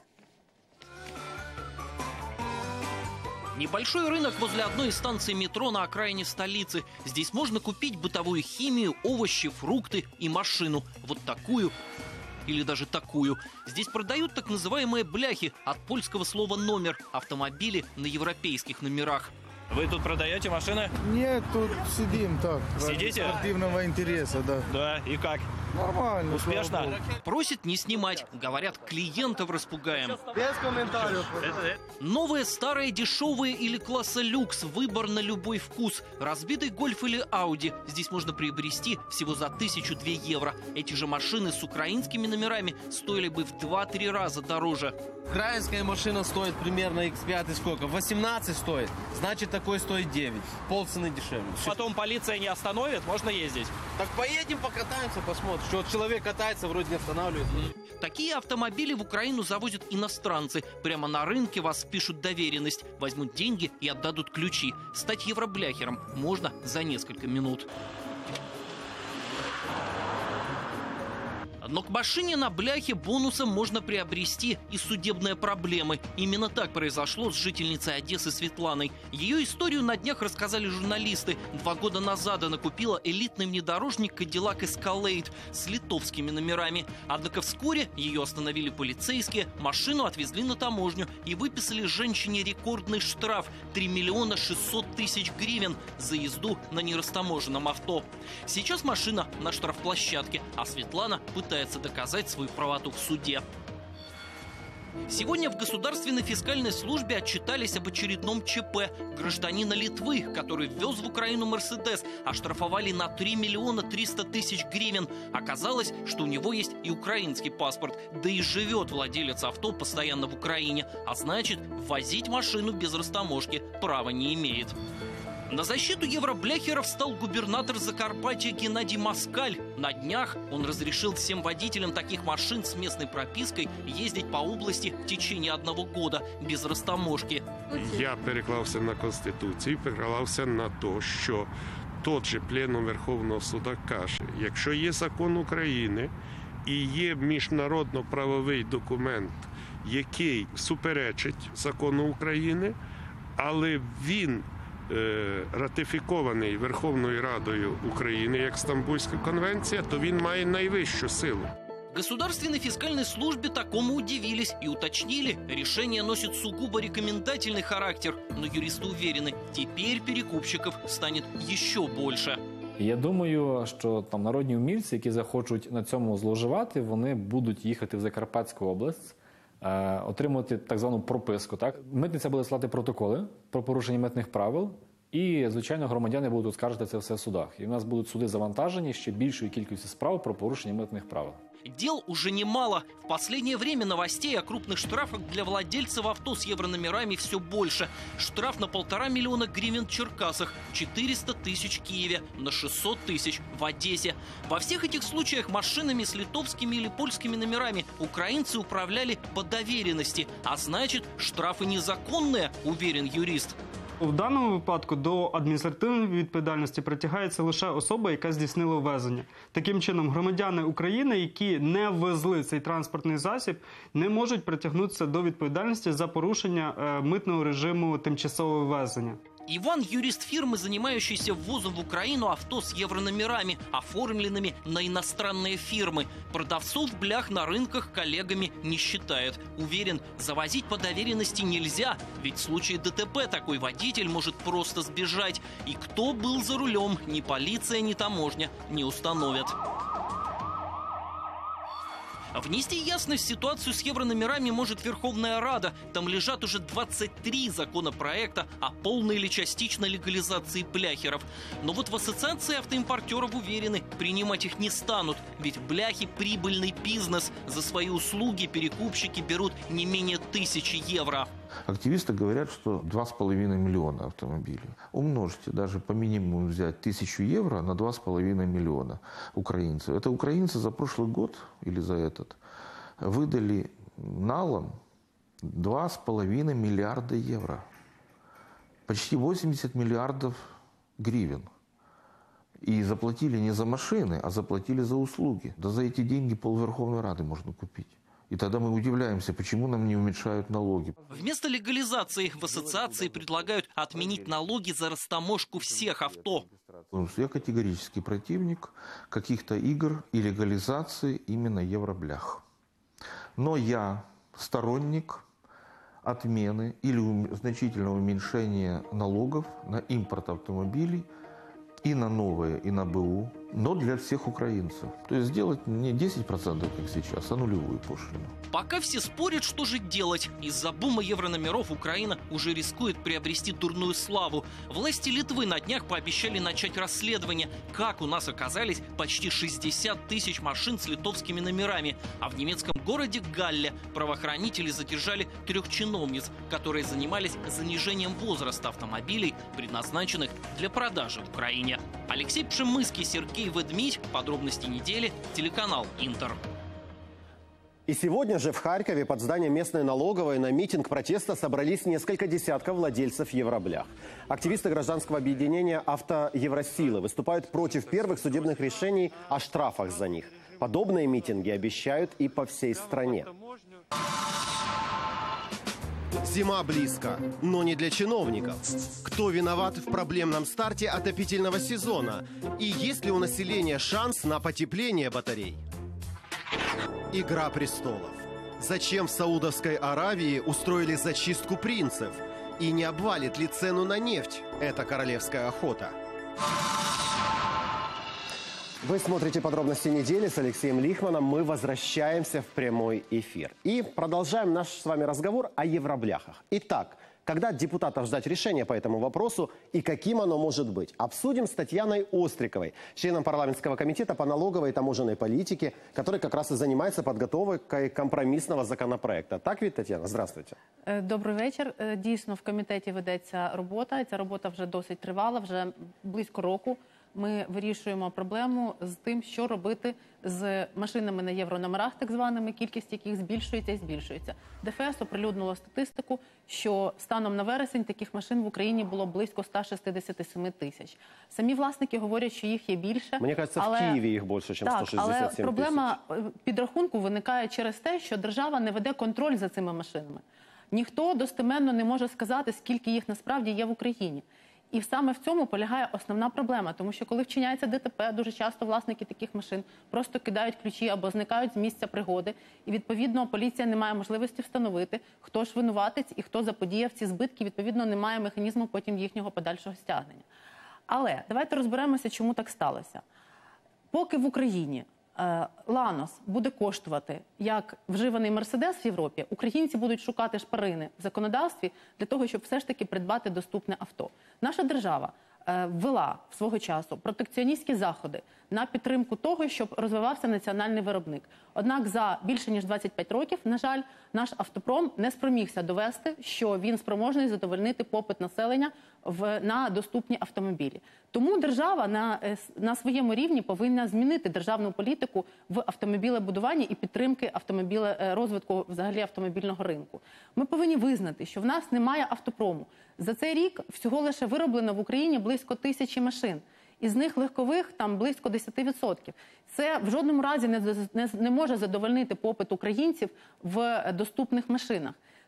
Небольшой рынок возле одной из станций метро на окраине столицы. Здесь можно купить бытовую химию, овощи, фрукты и машину. Вот такую или даже такую. Здесь продают так называемые бляхи, от польского слова «номер», автомобили на европейских номерах. Вы тут продаете машины? Нет, тут сидим так. Сидите? Ради спортивного интереса, да. Да, и как? Нормально. Успешно? Просит не снимать. Говорят, клиентов распугаем. Без комментариев. Новые, старые, дешевые или класса люкс. Выбор на любой вкус. Разбитый Гольф или Ауди здесь можно приобрести всего за тысячу-две евро. Эти же машины с украинскими номерами стоили бы в два-три раза дороже. Украинская машина стоит примерно икс пять сколько? восемнадцать стоит. Значит, такой стоит девять. Полцены дешевле. Потом полиция не остановит, можно ездить. Так поедем, покатаемся, посмотрим. Что человек катается, вроде не останавливается. Такие автомобили в Украину завозят иностранцы. Прямо на рынке вас спишут доверенность. Возьмут деньги и отдадут ключи. Стать евробляхером можно за несколько минут. Но к машине на бляхе бонусом можно приобрести и судебные проблемы. Именно так произошло с жительницей Одессы Светланой. Ее историю на днях рассказали журналисты. Два года назад она купила элитный внедорожник Cadillac Escalade с литовскими номерами. Однако вскоре ее остановили полицейские, машину отвезли на таможню и выписали женщине рекордный штраф – три миллиона шестьсот тысяч гривен за езду на нерастаможенном авто. Сейчас машина на штрафплощадке, а Светлана пытается доказать свою правоту в суде. Сегодня в Государственной фискальной службе отчитались об очередном ЧП. Гражданина Литвы, который ввез в Украину Мерседес, оштрафовали на три миллиона триста тысяч гривен. Оказалось, что у него есть и украинский паспорт, да и живет владелец авто постоянно в Украине. А значит, ввозить машину без растаможки права не имеет. На защиту евробляхеров стал губернатор Закарпатья Геннадий Москаль. На днях он разрешил всем водителям таких машин с местной пропиской ездить по області в течение одного года без растаможки. Я переклався на Конституцію, переклався на те, що тот же пленум Верховного Суду каже, якщо є закон України і є міжнародно-правовий документ, який суперечить закону України, але він ратифікований Верховною Радою України як Стамбульська конвенція, то він має найвищу силу. В Государственной фискальной службе такому удивились и уточнили. Решение носит сугубо рекомендательный характер, но юристы уверены, теперь перекупщиков станет еще больше. Я думаю, що там народні умільці, які захочуть на цьому зловживати, вони будуть їхати в Закарпатську область, отримувати так звану прописку. Так? Митниця буде складати протоколи про порушення митних правил, і, звичайно, громадяни будуть оскаржити це все в судах. І в нас будуть суди завантажені ще більшою кількістю справ про порушення митних правил. Дел уже немало. В последнее время новостей о крупных штрафах для владельцев авто с еврономерами все больше. Штраф на полтора миллиона гривен в Черкасах, четыреста тысяч в Киеве, на шестьсот тысяч в Одессе. Во всех этих случаях машинами с литовскими или польскими номерами украинцы управляли по доверенности. А значит, штрафы незаконные, уверен юрист. В даному випадку до адміністративної відповідальності притягається лише особа, яка здійснила ввезення. Таким чином, громадяни України, які не ввезли цей транспортний засіб, не можуть притягнутися до відповідальності за порушення митного режиму тимчасового ввезення. Иван – юрист фирмы, занимающийся ввозом в Украину авто с еврономерами, оформленными на иностранные фирмы. Продавцов блях на рынках коллегами не считает. Уверен, завозить по доверенности нельзя, ведь в случае ДТП такой водитель может просто сбежать. И кто был за рулем, ни полиция, ни таможня не установят. Внести ясность в ситуацию с еврономерами может Верховная Рада. Там лежат уже двадцать три законопроекта о полной или частичной легализации бляхеров. Но вот в Ассоциации автоимпортеров уверены, принимать их не станут. Ведь бляхи – прибыльный бизнес. За свои услуги перекупщики берут не менее тысячи евро. Активисты говорят, что два с половиной миллиона автомобилей. Умножьте, даже по минимуму взять тысячу евро на два с половиной миллиона украинцев. Это украинцы за прошлый год или за этот выдали налом два с половиной миллиарда евро. Почти восемьдесят миллиардов гривен. И заплатили не за машины, а заплатили за услуги. Да за эти деньги полверховной Рады можно купить. И тогда мы удивляемся, почему нам не уменьшают налоги. Вместо легализации в ассоциации предлагают отменить налоги за растаможку всех авто. Я категорический противник каких-то игр и легализации именно евроблях. Но я сторонник отмены или значительного уменьшения налогов на импорт автомобилей и на новые, и на БУ, но для всех украинцев. То есть сделать не десять процентов, как сейчас, а нулевую пошлину. Пока все спорят, что же делать. Из-за бума еврономеров Украина уже рискует приобрести дурную славу. Власти Литвы на днях пообещали начать расследование, как у нас оказались почти шестьдесят тысяч машин с литовскими номерами. А в немецком городе Галле правоохранители задержали трех чиновниц, которые занимались занижением возраста автомобилей, предназначенных для продажи в Украине. Алексей Пшемыский, Сергей Ведмидь. Подробности недели. Телеканал Интер. И сегодня же в Харькове под зданием местной налоговой на митинг протеста собрались несколько десятков владельцев евроблях. Активисты гражданского объединения «Автоевросилы» выступают против первых судебных решений о штрафах за них. Подобные митинги обещают и по всей стране. Зима близко, но не для чиновников. Кто виноват в проблемном старте отопительного сезона? И есть ли у населения шанс на потепление батарей? Игра престолов. Зачем в Саудовской Аравии устроили зачистку принцев? И не обвалит ли цену на нефть эта королевская охота? Вы смотрите подробности недели с Алексеем Лихманом. Мы возвращаемся в прямой эфир. И продолжаем наш с вами разговор о евробляхах. Итак, когда от депутатов ждать решения по этому вопросу и каким оно может быть? Обсудим с Татьяной Остриковой, членом парламентского комитета по налоговой и таможенной политике, который как раз и занимается подготовкой компромиссного законопроекта. Так ведь, Татьяна? Здравствуйте. Добрий вечір. Дійсно, в комітеті ведеться робота. Ця робота вже досить тривала, вже близько року. Ми вирішуємо проблему з тим, що робити з машинами на єврономерах, так званими, кількість яких збільшується і збільшується. ДФС оприлюднило статистику, що станом на вересень таких машин в Україні було близько ста шістдесяти семи тисяч. Самі власники говорять, що їх є більше. Мені кажеться, але... в Києві їх більше, ніж сто шістдесят сім тисяч. Але проблема підрахунку виникає через те, що держава не веде контроль за цими машинами. Ніхто достеменно не може сказати, скільки їх насправді є в Україні. І саме в цьому полягає основна проблема, тому що коли вчиняється ДТП, дуже часто власники таких машин просто кидають ключі або зникають з місця пригоди. І, відповідно, поліція не має можливості встановити, хто ж винуватець і хто заподіяв ці збитки, відповідно, не має механізму потім їхнього подальшого стягнення. Але давайте розберемося, чому так сталося. Поки в Україні Ланос буде коштувати як вживаний Мерседес в Європі, українці будуть шукати шпарини в законодавстві для того, щоб все ж таки придбати доступне авто. Наша держава ввела свого часу протекціоністські заходи на підтримку того, щоб розвивався національний виробник. Однак за більше ніж двадцять п'ять років, на жаль, наш автопром не спромігся довести, що він спроможний задовольнити попит населення в, на доступні автомобілі. Тому держава на, на своєму рівні повинна змінити державну політику в автомобілебудуванні і підтримки автомобіле, розвитку взагалі автомобільного ринку. Ми повинні визнати, що в нас немає автопрому. За цей рік всього лише вироблено в Україні близько тисячі машин. Із них легкових там близько десять відсотків. Це в жодному разі не, не, не може задовольнити попит українців в доступних машинах.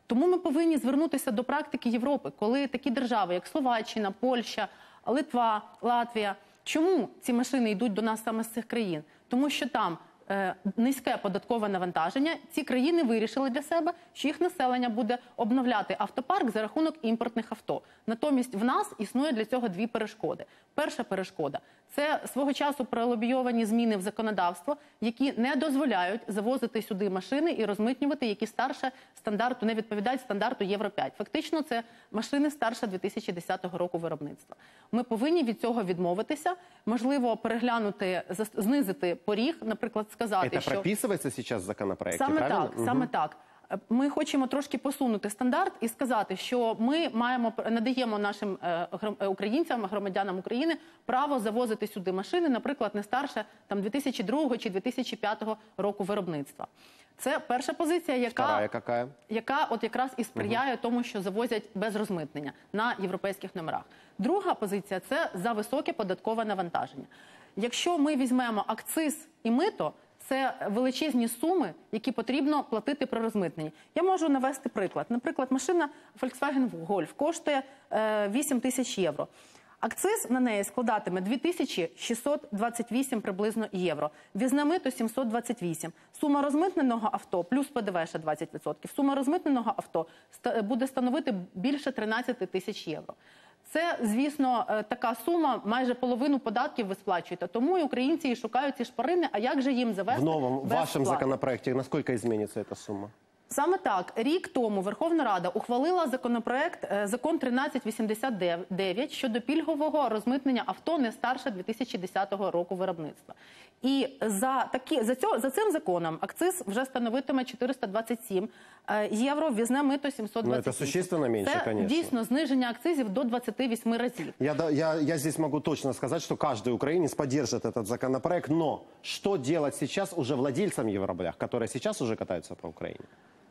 Тому ми повинні звернутися до практики Європи, коли такі держави, як Словаччина, Польща, Литва, Латвія, чому ці машини йдуть до нас саме з цих країн? Тому що там е, низьке податкове навантаження. Ці країни вирішили для себе, що їх населення буде обновляти автопарк за рахунок імпортних авто. Натомість в нас існує для цього дві перешкоди. Перша перешкода – це свого часу пролобійовані зміни в законодавство, які не дозволяють завозити сюди машини і розмитнювати, які старше стандарту, не відповідають стандарту Євро п'ять. Фактично, це машини старше дві тисячі десятого року виробництва. Ми повинні від цього відмовитися, можливо, переглянути, знизити поріг, наприклад, сказати, Це що... Це прописується зараз в законопроекті, саме правильно? так, саме так. Ми хочемо трошки посунути стандарт і сказати, що ми маємо, надаємо нашим українцям, громадянам України право завозити сюди машини, наприклад, не старше там, дві тисячі другого чи дві тисячі п'ятого року виробництва. Це перша позиція, яка, яка от якраз і сприяє угу. тому, що завозять без розмитнення на європейських номерах. Друга позиція – це за високе податкове навантаження. Якщо ми візьмемо акциз і мито, це величезні суми, які потрібно платити при розмитненні. Я можу навести приклад. Наприклад, машина Volkswagen Golf коштує е, вісім тисяч євро. Акциз на неї складатиме дві тисячі шістсот двадцять вісім приблизно євро. Ввізне мито сімсот двадцять вісім. Сума розмитненого авто плюс ПДВ ще двадцять відсотків. Сума розмитненого авто буде становити більше тринадцять тисяч євро. Це, звісно, така сума, майже половину податків ви сплачуєте. Тому і українці і шукають ці шпарини, а як же їм завести в новому, без вашому сплати? законопроекті, наскільки зміниться ця сума? Саме так. Рік тому Верховна Рада ухвалила законопроект, закон тринадцять вісімдесят дев'ять щодо пільгового розмитнення авто не старше дві тисячі десятого року виробництва. І за, такі, за, цього, за цим законом акциз вже становитиме чотириста двадцять сім євро, ввізне мито сімсот двадцять вісім. Ну, це существенно менше, це конечно. Дійсно зниження акцизів до двадцяти восьми разів. Я, я, я здесь могу точно сказать, что каждый украинец поддержит этот законопроект, но что делать сейчас уже владельцам Евроблях, которые сейчас уже катаются по Украине?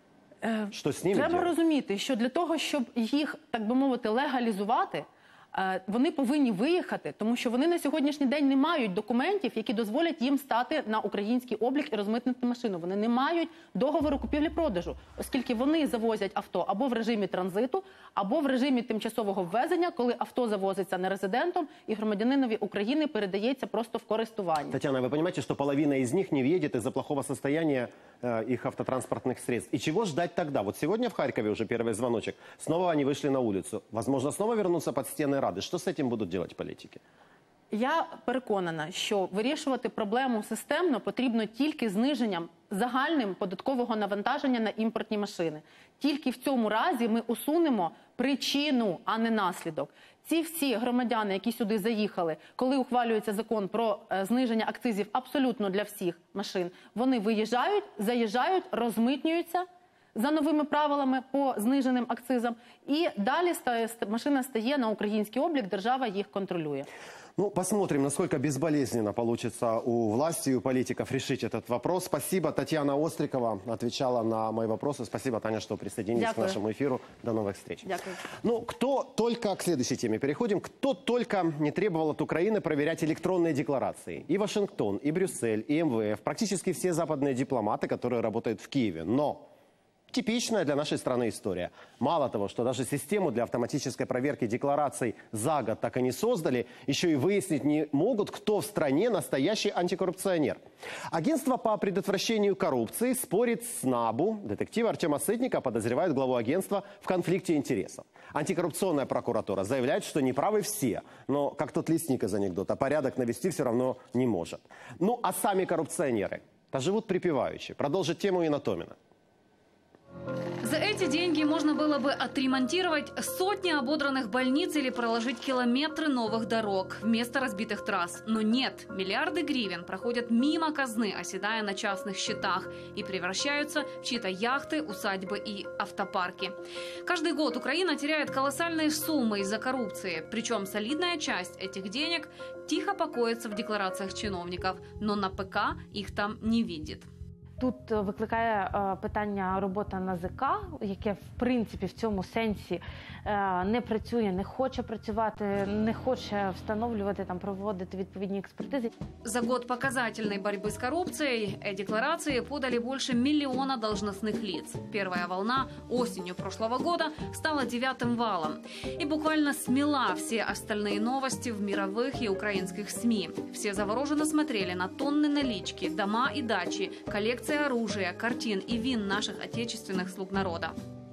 Що з ними Треба делать? розуміти, що для того, щоб їх, так би мовити, легалізувати, вони повинні виїхати, тому що вони на сьогоднішній день не мають документів, які дозволять їм стати на український облік і розмитнити машину. Вони не мають договору купівлі-продажу, оскільки вони завозять авто або в режимі транзиту, або в режимі тимчасового ввезення, коли авто завозиться нерезидентом і громадянинові України передається просто в користування. Татьяна, вы понимаете, что половина из них не въедет из-за плохого состояния э, их автотранспортных средств. И чего ждать тогда? Вот сегодня в Харькове уже первый звоночек. Снова они вышли на улицу. Возможно, снова вернутся под стены Рады. Что с этим будут делать политики? Я переконана, що вирішувати проблему системно потрібно тільки зниженням загальним податкового навантаження на імпортні машини. Тільки в цьому разі ми усунемо причину, а не наслідок. Ці всі громадяни, які сюди заїхали, коли ухвалюється закон про е, зниження акцизів абсолютно для всіх машин, вони виїжджають, заїжджають, розмитнюються за новими правилами по зниженим акцизам, і далі стає, машина стає на український облік, держава їх контролює. Ну, посмотрим, насколько безболезненно получится у власти и у политиков решить этот вопрос. Спасибо. Татьяна Острикова отвечала на мои вопросы. Спасибо, Таня, что присоединились Дякую. к нашему эфиру. До новых встреч. Дякую. Ну, кто только, к следующей теме переходим, кто только не требовал от Украины проверять электронные декларации. И Вашингтон, и Брюссель, и эм вэ эф, практически все западные дипломаты, которые работают в Киеве. Но типичная для нашей страны история. Мало того, что даже систему для автоматической проверки деклараций за год так и не создали, еще и выяснить не могут, кто в стране настоящий антикоррупционер. Агентство по предотвращению коррупции спорит с НАБУ. Детективы Артема Сытника подозревают главу агентства в конфликте интересов. Антикоррупционная прокуратура заявляет, что неправы все, но как тот лесник из анекдота, порядок навести все равно не может. Ну а сами коррупционеры-то живут припеваючи. Продолжит тему Инна Томина. За эти деньги можно было бы отремонтировать сотни ободранных больниц или проложить километры новых дорог вместо разбитых трасс. Но нет, миллиарды гривен проходят мимо казны, оседая на частных счетах и превращаются в чьи-то яхты, усадьбы и автопарки. Каждый год Украина теряет колоссальные суммы из-за коррупции. Причем солидная часть этих денег тихо покоится в декларациях чиновников, но на ПК их там не видит. Тут викликає питання робота НАЗК, яке, в принципі, в цьому сенсі не працює, не хоче працювати, не хоче встановлювати, там, проводити відповідні експертизи. За год показательной борьбы с коррупцией э-декларации подали больше миллиона должностных лиц. Первая волна осенью прошлого года стала девятым валом и буквально смела все остальные новости в мировых и украинских СМИ. Все завороженно смотрели на тонны налички, дома и дачи, коллекции оружия, картин и вин наших отечественных слуг народа.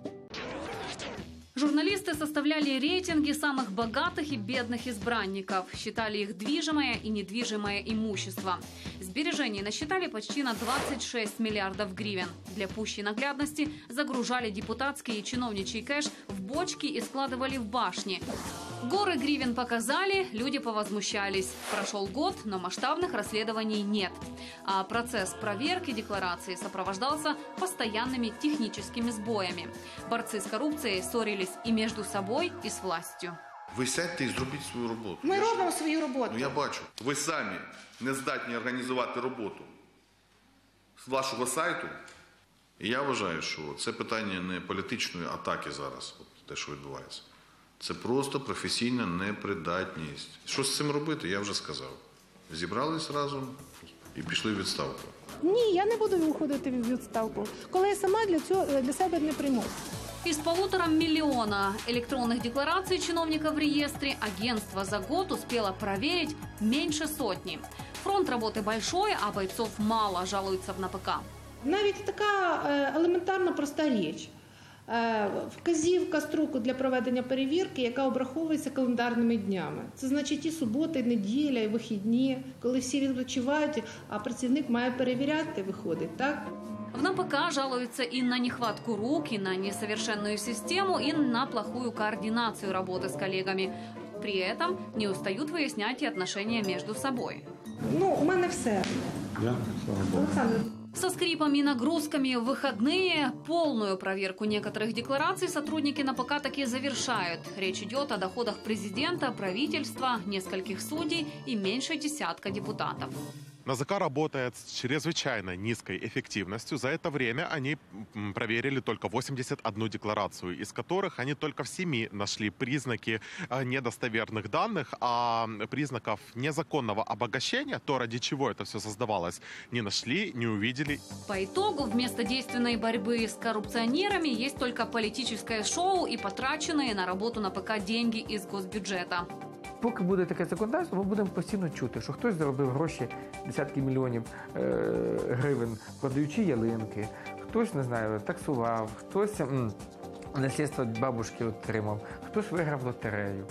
Журналисты составляли рейтинги самых богатых и бедных избранников, считали их движимое и недвижимое имущество. Сбережений насчитали почти на двадцать шесть миллиардов гривен. Для пущей наглядности загружали депутатский и чиновничий кэш в бочки и складывали в башни. Горы гривен показали, люди повозмущались. Прошел год, но масштабных расследований нет. А процесс проверки декларации сопровождался постоянными техническими сбоями. Борцы с коррупцией ссорились и между собой, и с властью. Ви сядьте і зробіть свою роботу. Ми робимо свою роботу. Ну, я бачу. Ви самі не здатні організувати роботу з вашого сайту. І я вважаю, що це питання не політичної атаки зараз, от те, що відбувається. Це просто професійна непридатність. Що з цим робити, я вже сказав. Зібрались разом і пішли в відставку. Ні, я не буду уходити в відставку, коли я сама для цього для себе не прийму. Из полутора миллиона электронных деклараций чиновников в реестре агентство за год успело проверить меньше сотни. Фронт работы большой, а бойцов мало, жалуются в эн пэ ка. Навіть така елементарна проста річ. Вказівка строку для проведення перевірки, яка обраховується календарними днями. Це значить і субота, і неділя, і вихідні, коли всі відпочивають, а працівник має перевіряти, виходить, так? В эн пэ ка жалуются и на нехватку рук, и на несовершенную систему, и на плохую координацию работы с коллегами. При этом не устают выяснять и отношения между собой. Ну, у мене все. Я? Олександр. Со скрипом и нагрузками в выходные полную проверку некоторых деклараций сотрудники эн пэ ка таки завершают. Речь идет о доходах президента, правительства, нескольких судей и меньше десятка депутатов. НАЗК работает с чрезвычайно низкой эффективностью. За это время они проверили только восемьдесят одну декларацию, из которых они только в семи нашли признаки недостоверных данных, а признаков незаконного обогащения, то, ради чего это все создавалось, не нашли, не увидели. По итогу, вместо действенной борьбы с коррупционерами есть только политическое шоу и потраченные на работу эн пэ ка деньги из госбюджета. Поки буде таке законодавство, ми будемо постійно чути, що хтось заробив гроші, десятки мільйонів е- гривень, продаючи ялинки, хтось, не знаю, таксував, хтось м- наслідство бабушки отримав, хтось виграв лотерею.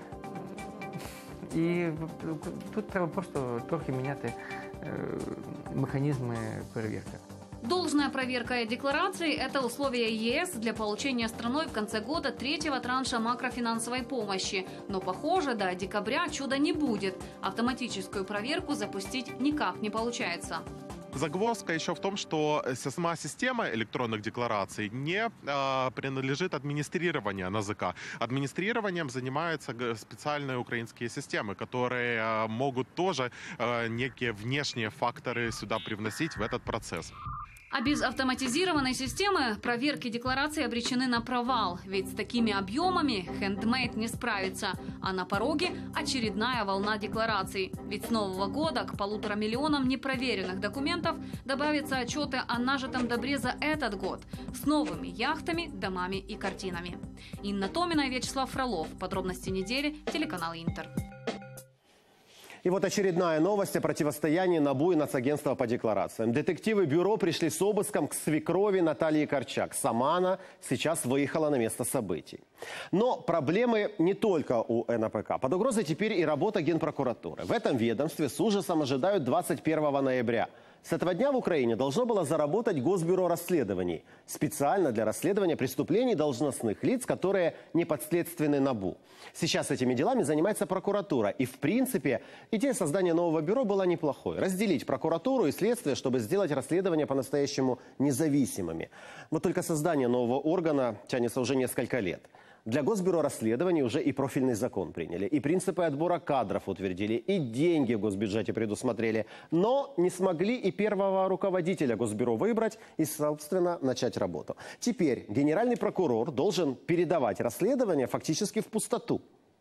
І тут треба просто трохи міняти е- механізми перевірки. Должная проверка деклараций – это условие е эс для получения страной в конце года третьего транша макрофинансовой помощи. Но, похоже, до декабря чуда не будет. Автоматическую проверку запустить никак не получается. Загвоздка еще в том, что сама система электронных деклараций не э, принадлежит администрированию НАЗК. Администрированием занимаются специальные украинские системы, которые э, могут тоже э, некие внешние факторы сюда привносить в этот процесс. А без автоматизированной системы проверки деклараций обречены на провал. Ведь с такими объемами хендмейд не справится. А на пороге очередная волна деклараций. Ведь с Нового года к полутора миллионам непроверенных документов добавятся отчеты о нажитом добре за этот год. С новыми яхтами, домами и картинами. Инна Томина и Вячеслав Фролов. Подробности недели. Телеканал Интер. И вот очередная новость о противостоянии НАБУ и Нацагентства по декларациям. Детективы бюро пришли с обыском к свекрови Натальи Корчак. Сама она сейчас выехала на место событий. Но проблемы не только у эн пэ ка. Под угрозой теперь и работа Генпрокуратуры. В этом ведомстве с ужасом ожидают двадцать первого ноября. С этого дня в Украине должно было заработать Госбюро расследований. Специально для расследования преступлений должностных лиц, которые не подследственны НАБУ. Сейчас этими делами занимается прокуратура. И, в принципе, идея создания нового бюро была неплохой. Разделить прокуратуру и следствие, чтобы сделать расследования по-настоящему независимыми. Вот только создание нового органа тянется уже несколько лет. Для Госбюро расследований уже и профильный закон приняли, и принципы отбора кадров утвердили, и деньги в госбюджете предусмотрели. Но не смогли и первого руководителя Госбюро выбрать и, собственно, начать работу. Теперь генеральный прокурор должен передавать расследование фактически в пустоту.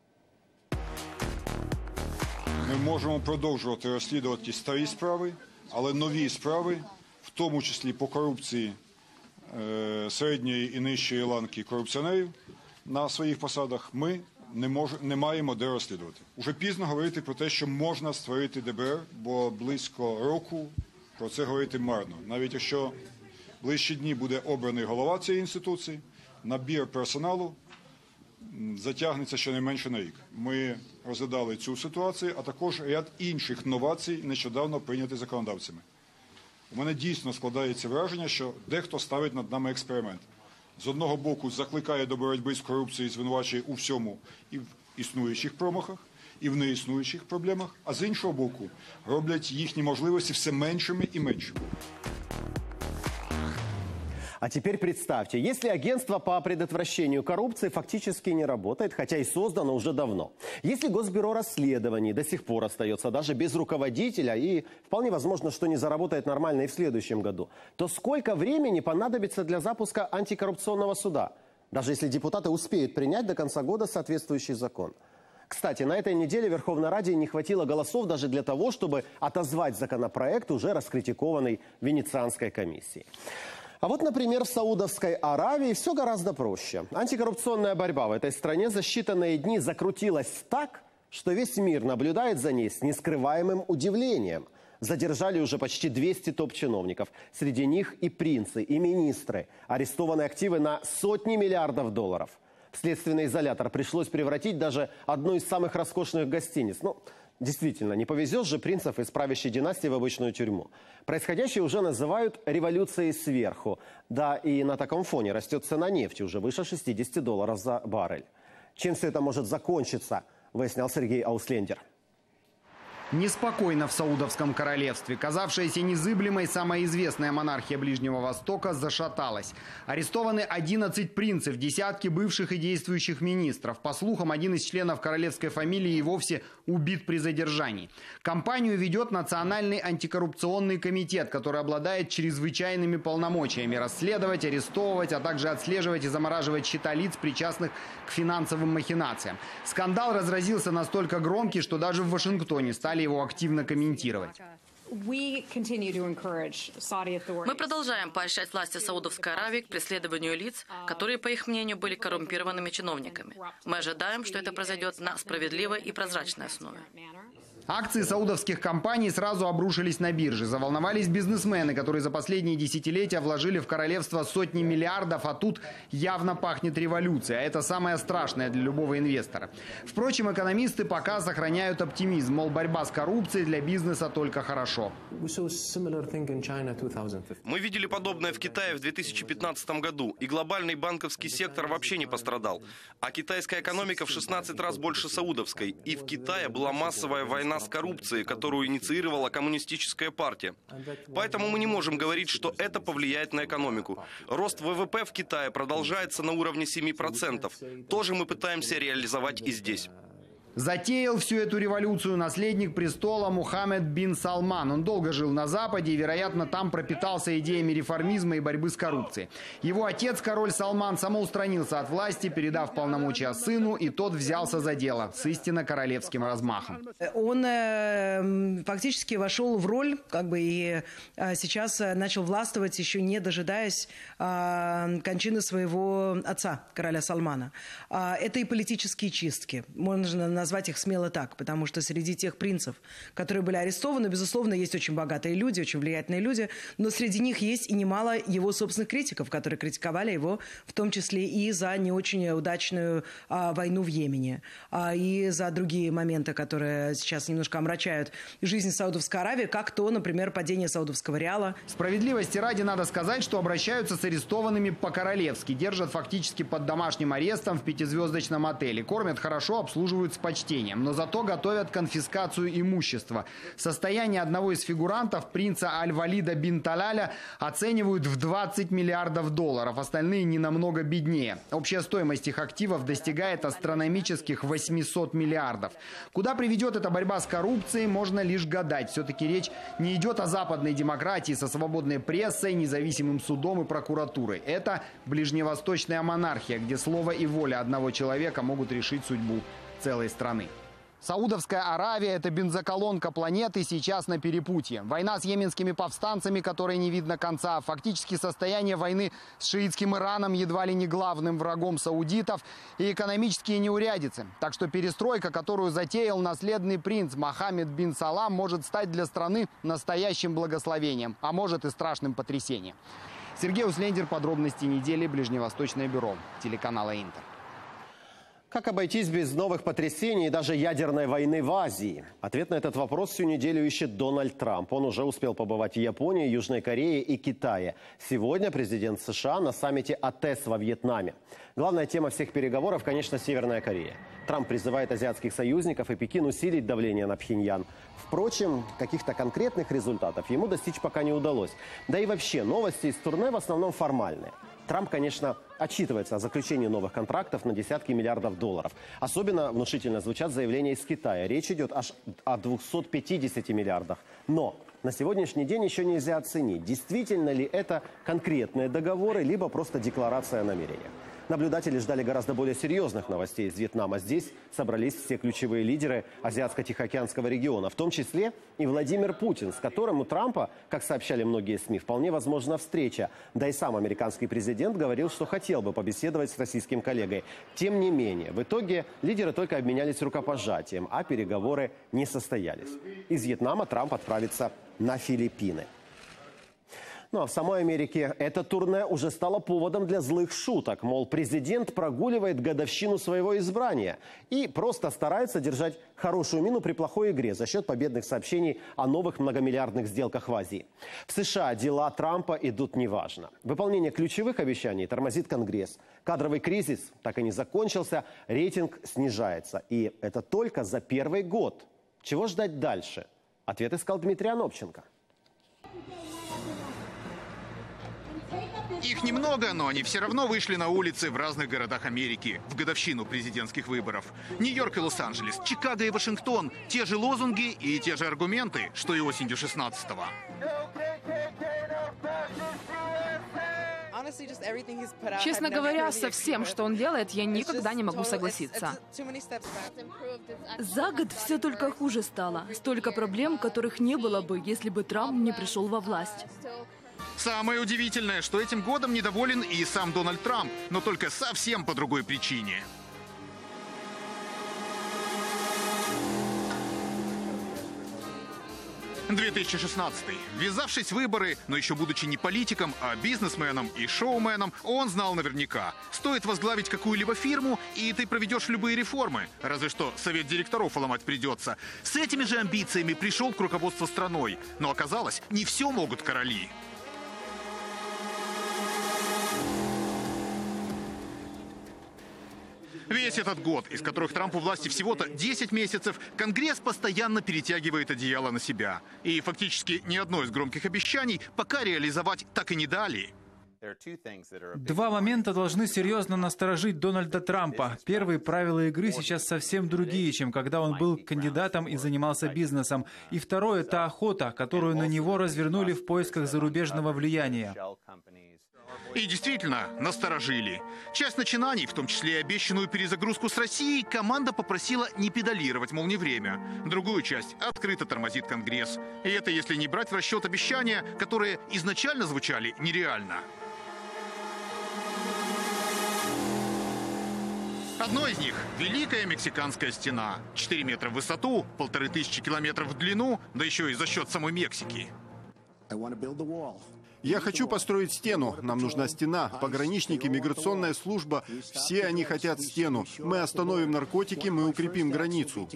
Ми можемо продовжувати розслідувати старі справи, але нові справи, в тому числі по корупції е, середньої і нижчої ланки корупціонерів на своїх посадах, ми не, мож, не маємо де розслідувати. Уже пізно говорити про те, що можна створити ДБР, бо близько року про це говорити марно. Навіть якщо ближчі дні буде обраний голова цієї інституції, набір персоналу затягнеться щонайменше на рік. Ми розглядали цю ситуацію, а також ряд інших новацій, нещодавно прийняті законодавцями. У мене дійсно складається враження, що дехто ставить над нами експеримент. З одного боку закликає до боротьби з корупцією, звинувачує у всьому і в існуючих промахах, і в неіснуючих проблемах, а з іншого боку роблять їхні можливості все меншими і меншими. А теперь представьте, если агентство по предотвращению коррупции фактически не работает, хотя и создано уже давно. Если Госбюро расследований до сих пор остается даже без руководителя и вполне возможно, что не заработает нормально и в следующем году, то сколько времени понадобится для запуска антикоррупционного суда? Даже если депутаты успеют принять до конца года соответствующий закон. Кстати, на этой неделе в Верховной Раде не хватило голосов даже для того, чтобы отозвать законопроект, уже раскритикованный Венецианской комиссией. А вот, например, в Саудовской Аравии все гораздо проще. Антикоррупционная борьба в этой стране за считанные дни закрутилась так, что весь мир наблюдает за ней с нескрываемым удивлением. Задержали уже почти двести топ-чиновников. Среди них и принцы, и министры. Арестованы активы на сотни миллиардов долларов. В следственный изолятор пришлось превратить даже одну из самых роскошных гостиниц. Ну, действительно, не повезешь же принцев из правящей династии в обычную тюрьму. Происходящее уже называют революцией сверху. Да, и на таком фоне растет цена нефти, уже выше шестидесяти долларов за баррель. Чем все это может закончиться, выяснял Сергей Ауслендер. Неспокойно в Саудовском королевстве. Казавшаяся незыблемой самая известная монархия Ближнего Востока зашаталась. Арестованы одиннадцать принцев, десятки бывших и действующих министров. По слухам, один из членов королевской фамилии и вовсе убит при задержании. Кампанию ведет Национальный антикоррупционный комитет, который обладает чрезвычайными полномочиями расследовать, арестовывать, а также отслеживать и замораживать счета лиц, причастных к финансовым махинациям. Скандал разразился настолько громкий, что даже в Вашингтоне стали его активно комментировать. Мы продолжаем поощрять власти Саудовской Аравии к преследованию лиц, которые, по их мнению, были коррумпированными чиновниками. Мы ожидаем, что это произойдет на справедливой и прозрачной основе. Акции саудовских компаний сразу обрушились на бирже. Заволновались бизнесмены, которые за последние десятилетия вложили в королевство сотни миллиардов, а тут явно пахнет революцией. А это самое страшное для любого инвестора. Впрочем, экономисты пока сохраняют оптимизм. Мол, борьба с коррупцией для бизнеса только хорошо. Мы видели подобное в Китае в две тысячи пятнадцатом году. И глобальный банковский сектор вообще не пострадал. А китайская экономика в шестнадцать раз больше саудовской. И в Китае была массовая война с коррупцией, которую инициировала коммунистическая партия. Поэтому мы не можем говорить, что это повлияет на экономику. Рост ВВП в Китае продолжается на уровне семи процентов. Тоже мы пытаемся реализовать и здесь. Затеял всю эту революцию наследник престола Мухаммед бин Салман. Он долго жил на Западе и, вероятно, там пропитался идеями реформизма и борьбы с коррупцией. Его отец, король Салман, самоустранился от власти, передав полномочия сыну, и тот взялся за дело с истинно королевским размахом. Он э, фактически вошел в роль, как бы, и э, сейчас начал властвовать, еще не дожидаясь э, кончины своего отца, короля Салмана. Э, это и политические чистки. Можно назвать их смело так, потому что среди тех принцев, которые были арестованы, безусловно, есть очень богатые люди, очень влиятельные люди, но среди них есть и немало его собственных критиков, которые критиковали его, в том числе и за не очень удачную а, войну в Йемене, а, и за другие моменты, которые сейчас немножко омрачают жизнь Саудовской Аравии, как то, например, падение саудовского реала. Справедливости ради надо сказать, что обращаются с арестованными по-королевски, держат фактически под домашним арестом в пятизвездочном отеле, кормят хорошо, обслуживают с почтением. предпочтениям, но зато готовят конфискацию имущества. Состояние одного из фигурантов, принца Аль-Валида бин Таляля, оценивают в двадцать миллиардов долларов, остальные не намного беднее. Общая стоимость их активов достигает астрономических восьмисот миллиардов. Куда приведет эта борьба с коррупцией, можно лишь гадать. Все-таки речь не идет о западной демократии со свободной прессой, независимым судом и прокуратурой. Это ближневосточная монархия, где слово и воля одного человека могут решить судьбу целой страны. Саудовская Аравия – это бензоколонка планеты, сейчас на перепутье. Война с йеменскими повстанцами, которой не видно конца. Фактически состояние войны с шиитским Ираном едва ли не главным врагом саудитов. И экономические неурядицы. Так что перестройка, которую затеял наследный принц Мохаммед бин Салам, может стать для страны настоящим благословением, а может и страшным потрясением. Сергей Услендер, подробности недели, Ближневосточное бюро, телеканала Интер. Как обойтись без новых потрясений и даже ядерной войны в Азии? Ответ на этот вопрос всю неделю ищет Дональд Трамп. Он уже успел побывать в Японии, Южной Корее и Китае. Сегодня президент США на саммите АТЭС во Вьетнаме. Главная тема всех переговоров, конечно, Северная Корея. Трамп призывает азиатских союзников и Пекин усилить давление на Пхеньян. Впрочем, каких-то конкретных результатов ему достичь пока не удалось. Да и вообще, новости из турне в основном формальные. Трамп, конечно, отчитывается о заключении новых контрактов на десятки миллиардов долларов. Особенно внушительно звучат заявления из Китая. Речь идет аж о двухстах пятидесяти миллиардах. Но на сегодняшний день еще нельзя оценить, действительно ли это конкретные договоры, либо просто декларация о намерениях. Наблюдатели ждали гораздо более серьезных новостей из Вьетнама. Здесь собрались все ключевые лидеры Азиатско-Тихоокеанского региона, в том числе и Владимир Путин, с которым у Трампа, как сообщали многие СМИ, вполне возможна встреча. Да и сам американский президент говорил, что хотел бы побеседовать с российским коллегой. Тем не менее, в итоге лидеры только обменялись рукопожатием, а переговоры не состоялись. Из Вьетнама Трамп отправится на Филиппины. Ну а в самой Америке это турне уже стало поводом для злых шуток. Мол, президент прогуливает годовщину своего избрания и просто старается держать хорошую мину при плохой игре за счет победных сообщений о новых многомиллиардных сделках в Азии. В США дела Трампа идут неважно. Выполнение ключевых обещаний тормозит Конгресс. Кадровый кризис так и не закончился, рейтинг снижается. И это только за первый год. Чего ждать дальше? Ответ искал Дмитрий Анопченко. Их немного, но они все равно вышли на улицы в разных городах Америки в годовщину президентских выборов. Нью-Йорк и Лос-Анджелес, Чикаго и Вашингтон. Те же лозунги и те же аргументы, что и осенью шестнадцатого. Честно говоря, со всем, что он делает, я никогда не могу согласиться. За год все только хуже стало. Столько проблем, которых не было бы, если бы Трамп не пришел во власть. Самое удивительное, что этим годом недоволен и сам Дональд Трамп, но только совсем по другой причине. две тысячи шестнадцатый. Ввязавшись в выборы, но еще будучи не политиком, а бизнесменом и шоуменом, он знал наверняка. Стоит возглавить какую-либо фирму, и ты проведешь любые реформы. Разве что совет директоров ломать придется. С этими же амбициями пришел к руководству страной. Но оказалось, не все могут короли. Весь этот год, из которых Трампу власти всего-то десять месяцев, Конгресс постоянно перетягивает одеяло на себя. И фактически ни одно из громких обещаний пока реализовать так и не дали. Два момента должны серьезно насторожить Дональда Трампа. Первые правила игры сейчас совсем другие, чем когда он был кандидатом и занимался бизнесом. И второе – это охота, которую на него развернули в поисках зарубежного влияния. И действительно, насторожили. Часть начинаний, в том числе и обещанную перезагрузку с Россией, команда попросила не педалировать, мол, не время. Другую часть открыто тормозит Конгресс. И это если не брать в расчет обещания, которые изначально звучали нереально. Одно из них – Великая Мексиканская стена. четыре метра в высоту, полторы тысячи километров в длину, да еще и за счет самой Мексики. Я хочу построить стену. Нам нужна стена. Пограничники, миграционная служба. Все они хотят стену. Мы остановим наркотики, мы укрепим границу.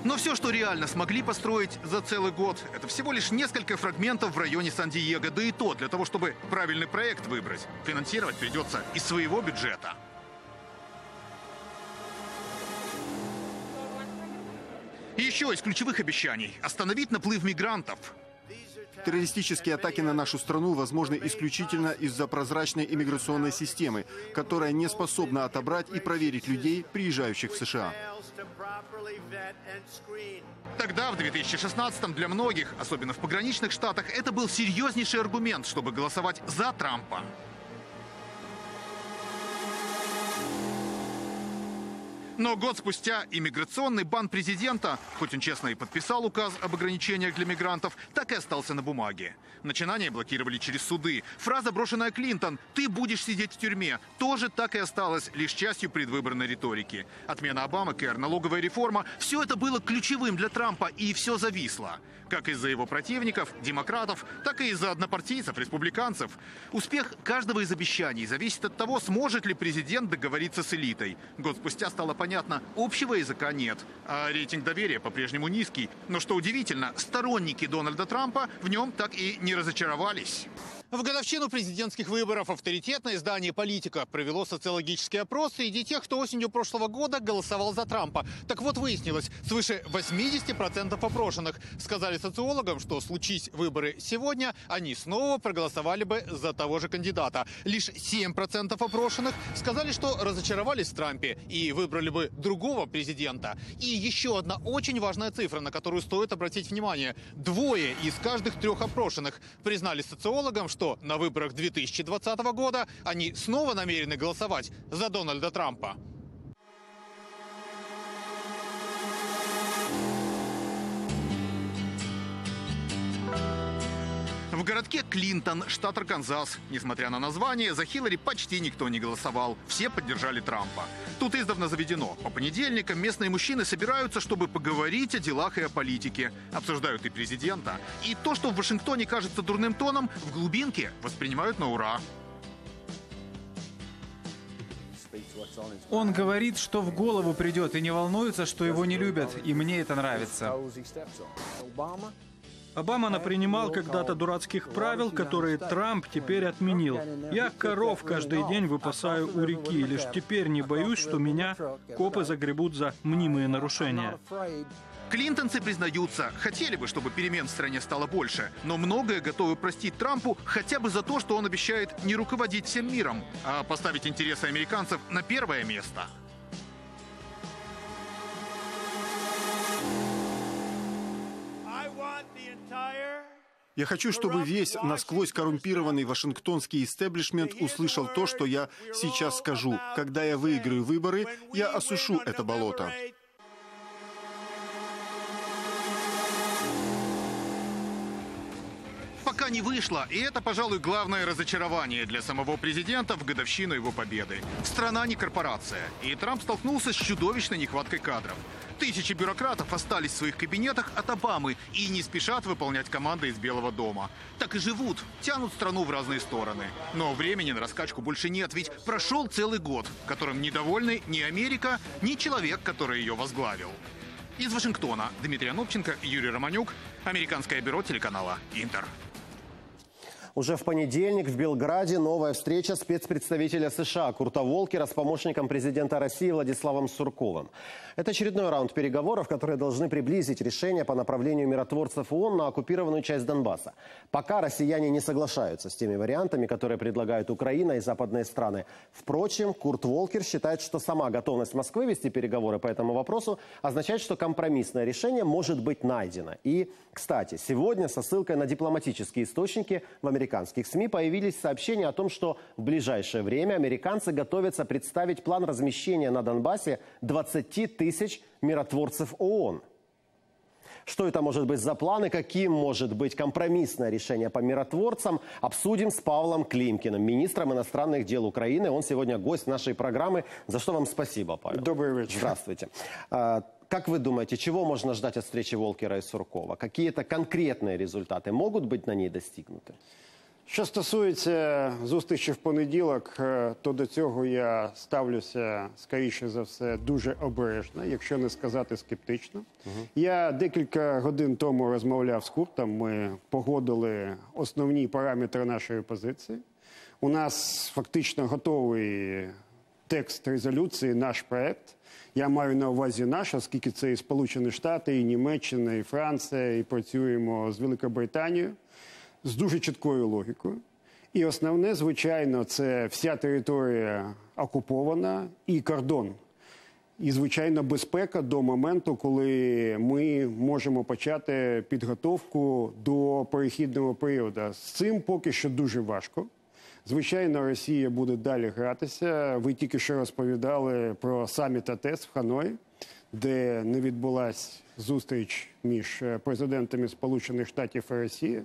Но все, что реально смогли построить за целый год, это всего лишь несколько фрагментов в районе Сан-Диего. Да и то, для того, чтобы правильный проект выбрать, финансировать придется из своего бюджета. И еще из ключевых обещаний – остановить наплыв мигрантов. Террористические атаки на нашу страну возможны исключительно из-за прозрачной иммиграционной системы, которая не способна отобрать и проверить людей, приезжающих в США. Тогда, в две тысячи шестнадцатом, для многих, особенно в пограничных штатах, это был серьезнейший аргумент, чтобы голосовать за Трампа. Но год спустя иммиграционный бан президента, хоть он честно и подписал указ об ограничениях для мигрантов, так и остался на бумаге. Начинания блокировали через суды. Фраза, брошенная Клинтон «ты будешь сидеть в тюрьме», тоже так и осталась лишь частью предвыборной риторики. Отмена Обамакэр, налоговая реформа – все это было ключевым для Трампа, и все зависло. Как из-за его противников, демократов, так и из-за однопартийцев, республиканцев. Успех каждого из обещаний зависит от того, сможет ли президент договориться с элитой. Год спустя стало понятно, общего языка нет, а рейтинг доверия по-прежнему низкий. Но что удивительно, сторонники Дональда Трампа в нем так и не разочаровались. В годовщину президентских выборов авторитетное издание «Политика» провело социологический опрос среди тех, кто осенью прошлого года голосовал за Трампа. Так вот, выяснилось, свыше восьмидесяти процентов опрошенных сказали социологам, что случись выборы сегодня, они снова проголосовали бы за того же кандидата. Лишь семь процентов опрошенных сказали, что разочаровались в Трампе и выбрали бы другого президента. И еще одна очень важная цифра, на которую стоит обратить внимание. Двое из каждых трех опрошенных признали социологам, что что на выборах две тысячи двадцатого года они снова намерены голосовать за Дональда Трампа. В городке Клинтон, штат Арканзас, несмотря на название, за Хиллари почти никто не голосовал. Все поддержали Трампа. Тут издавна заведено. По понедельникам местные мужчины собираются, чтобы поговорить о делах и о политике. Обсуждают и президента. И то, что в Вашингтоне кажется дурным тоном, в глубинке воспринимают на ура. Он говорит, что в голову придет, и не волнуется, что его не любят. И мне это нравится. Обама напринимал когда-то дурацких правил, которые Трамп теперь отменил. Я коров каждый день выпасаю у реки. Лишь теперь не боюсь, что меня копы загребут за мнимые нарушения. Клинтонцы признаются, хотели бы, чтобы перемен в стране стало больше, но многое готовы простить Трампу хотя бы за то, что он обещает не руководить всем миром, а поставить интересы американцев на первое место. Я хочу, чтобы весь насквозь коррумпированный вашингтонский истеблишмент услышал то, что я сейчас скажу. Когда я выиграю выборы, я осушу это болото. Пока не вышло, и это, пожалуй, главное разочарование для самого президента в годовщину его победы. Страна не корпорация, и Трамп столкнулся с чудовищной нехваткой кадров. Тысячи бюрократов остались в своих кабинетах от Обамы и не спешат выполнять команды из Белого дома. Так и живут, тянут страну в разные стороны. Но времени на раскачку больше нет, ведь прошел целый год, которым недовольны ни Америка, ни человек, который ее возглавил. Из Вашингтона Дмитрий Анопченко, Юрий Романюк, американское бюро телеканала «Интер». Уже в понедельник в Белграде новая встреча спецпредставителя США Курта Волкера с помощником президента России Владиславом Сурковым. Это очередной раунд переговоров, которые должны приблизить решение по направлению миротворцев ООН на оккупированную часть Донбасса. Пока россияне не соглашаются с теми вариантами, которые предлагают Украина и западные страны. Впрочем, Курт Волкер считает, что сама готовность Москвы вести переговоры по этому вопросу означает, что компромиссное решение может быть найдено. И, кстати, сегодня со ссылкой на дипломатические источники в американских СМИ появились сообщения о том, что в ближайшее время американцы готовятся представить план размещения на Донбассе двадцати тысяч миротворцев ООН. Что это может быть за план и каким может быть компромиссное решение по миротворцам, обсудим с Павлом Климкиным, министром иностранных дел Украины. Он сегодня гость нашей программы, за что вам спасибо, Павел. Добрый вечер. Здравствуйте. Как вы думаете, чего можно ждать от встречи Волкера и Суркова? Какие-то конкретные результаты могут быть на ней достигнуты? Що стосується зустрічі в понеділок, то до цього я ставлюся, скоріше за все, дуже обережно, якщо не сказати скептично. Угу. Я декілька годин тому розмовляв з Куртом, ми погодили основні параметри нашої позиції. У нас фактично готовий текст резолюції, наш проект. Я маю на увазі наш, оскільки це і Сполучені Штати, і Німеччина, і Франція, і працюємо з Великобританією. З дуже чіткою логікою. І основне, звичайно, це вся територія окупована і кордон. І, звичайно, безпека до моменту, коли ми можемо почати підготовку до перехідного періоду. З цим поки що дуже важко. Звичайно, Росія буде далі гратися. Ви тільки що розповідали про саміт АТЕС в Ханої, де не відбулася зустріч між президентами Сполучених Штатів і Росії.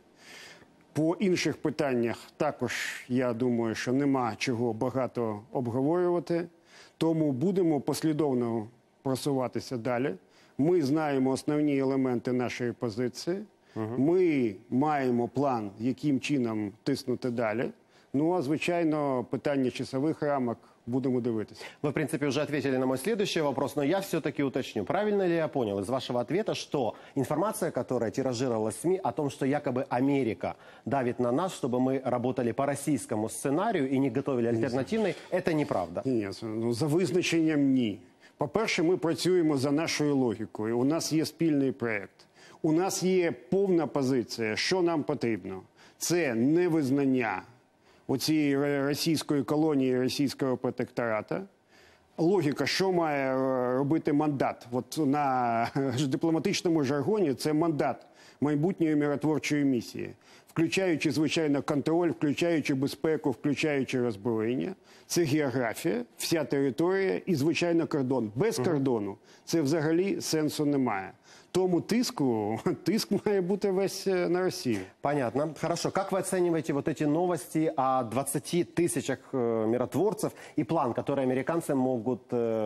По інших питаннях також, я думаю, що нема чого багато обговорювати. Тому будемо послідовно просуватися далі. Ми знаємо основні елементи нашої позиції. Угу. Ми маємо план, яким чином тиснути далі. Ну, а, звичайно, питання часових рамок будем дивитися. Вы, в принципе, уже ответили на мой следующий вопрос, но я все-таки уточню. Правильно ли я понял из вашего ответа, что информация, которая тиражировалась в СМИ о том, что якобы Америка давит на нас, чтобы мы работали по российскому сценарию и не готовили альтернативный, это неправда? Ні, ну, за визначенням ні. По-перше, ми працюємо за нашою логікою. У нас є спільний проєкт. У нас є повна позиція, що нам потрібно. Це невизнання оцієї російської колонії, російського протектората. Логіка, що має робити мандат? От на дипломатичному жаргоні це мандат майбутньої миротворчої місії, включаючи, звичайно, контроль, включаючи безпеку, включаючи роззброєння. Це географія, вся територія і, звичайно, кордон. Без кордону це взагалі сенсу немає. Тому тиску, тиск має бути весь на Россию. Понятно. Хорошо. Как вы оцениваете вот эти новости о двадцати тысячах миротворцев и план, который американцы могут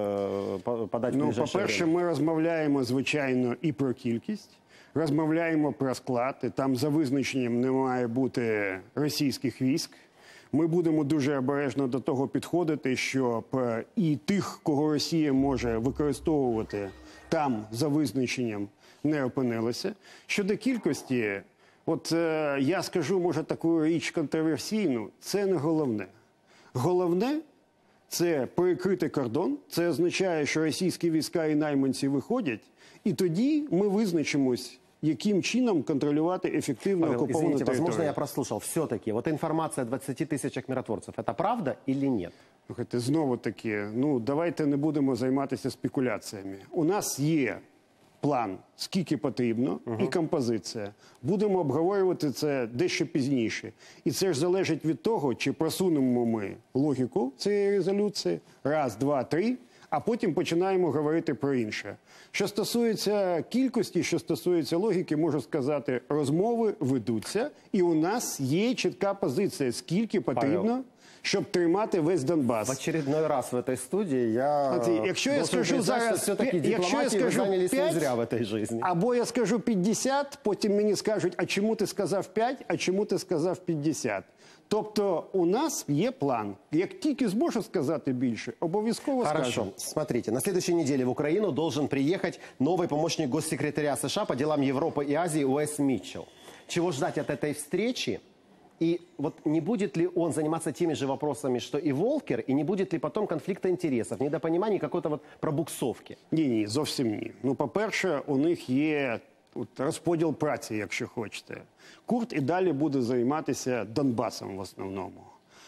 э, подать в ну, ближайшее по-перше, время? ми розмовляємо, звичайно, і про кількість, розмовляємо про склад, і там за визначенням не має бути російських військ. Ми будемо дуже обережно до того підходити, щоб і тих, кого Росія може використовувати там за визначенням, не опинилися. Щодо кількості, от е, я скажу, може, таку річ контроверсійну, це не головне. Головне – це перекрити кордон, це означає, що російські війська і найманці виходять, і тоді ми визначимось, яким чином контролювати ефективно Павел, окуповану извините, територію. возможно, я прослушал. Все-таки, вот информация о двадцати тысячах миротворцев, это правда или нет? Слухайте, знову-таки, ну, давайте не будемо займатися спекуляціями. У нас є план, скільки потрібно, угу. і композиція. Будемо обговорювати це дещо пізніше. І це ж залежить від того, чи просунемо ми логіку цієї резолюції, раз, два, три, а потім починаємо говорити про інше. Що стосується кількості, що стосується логіки, можу сказати, розмови ведуться, і у нас є чітка позиція, скільки потрібно, Павел, щоб тримати весь Донбас. В очередной раз в этой студии я От, якщо я скажу зараз, все-таки дипломатией вы занялись не зря в этой жизни. Або я скажу п'ятдесят, потім мені скажуть, а чому ти сказав п'ять, а чому ти сказав п'ятдесят. Тобто у нас є план. Як тільки зможу сказати більше, обов'язково скажу. Хорошо. Смотрите, на следующей неделе в Украину должен приехать новый помощник госсекретаря США по делам Европы и Азии Уэс Митчелл. Чего ждать от этой встречи? И вот не будет ли он заниматься теми же вопросами, что и Волкер, и не будет ли потом конфликта интересов, недопонимания, какой-то вот пробуксовки? Ні-ні, зовсім ні. Ну, по-перше, у них є от, розподіл праці, якщо хочете. Курт і далі буде займатися Донбасом в основному.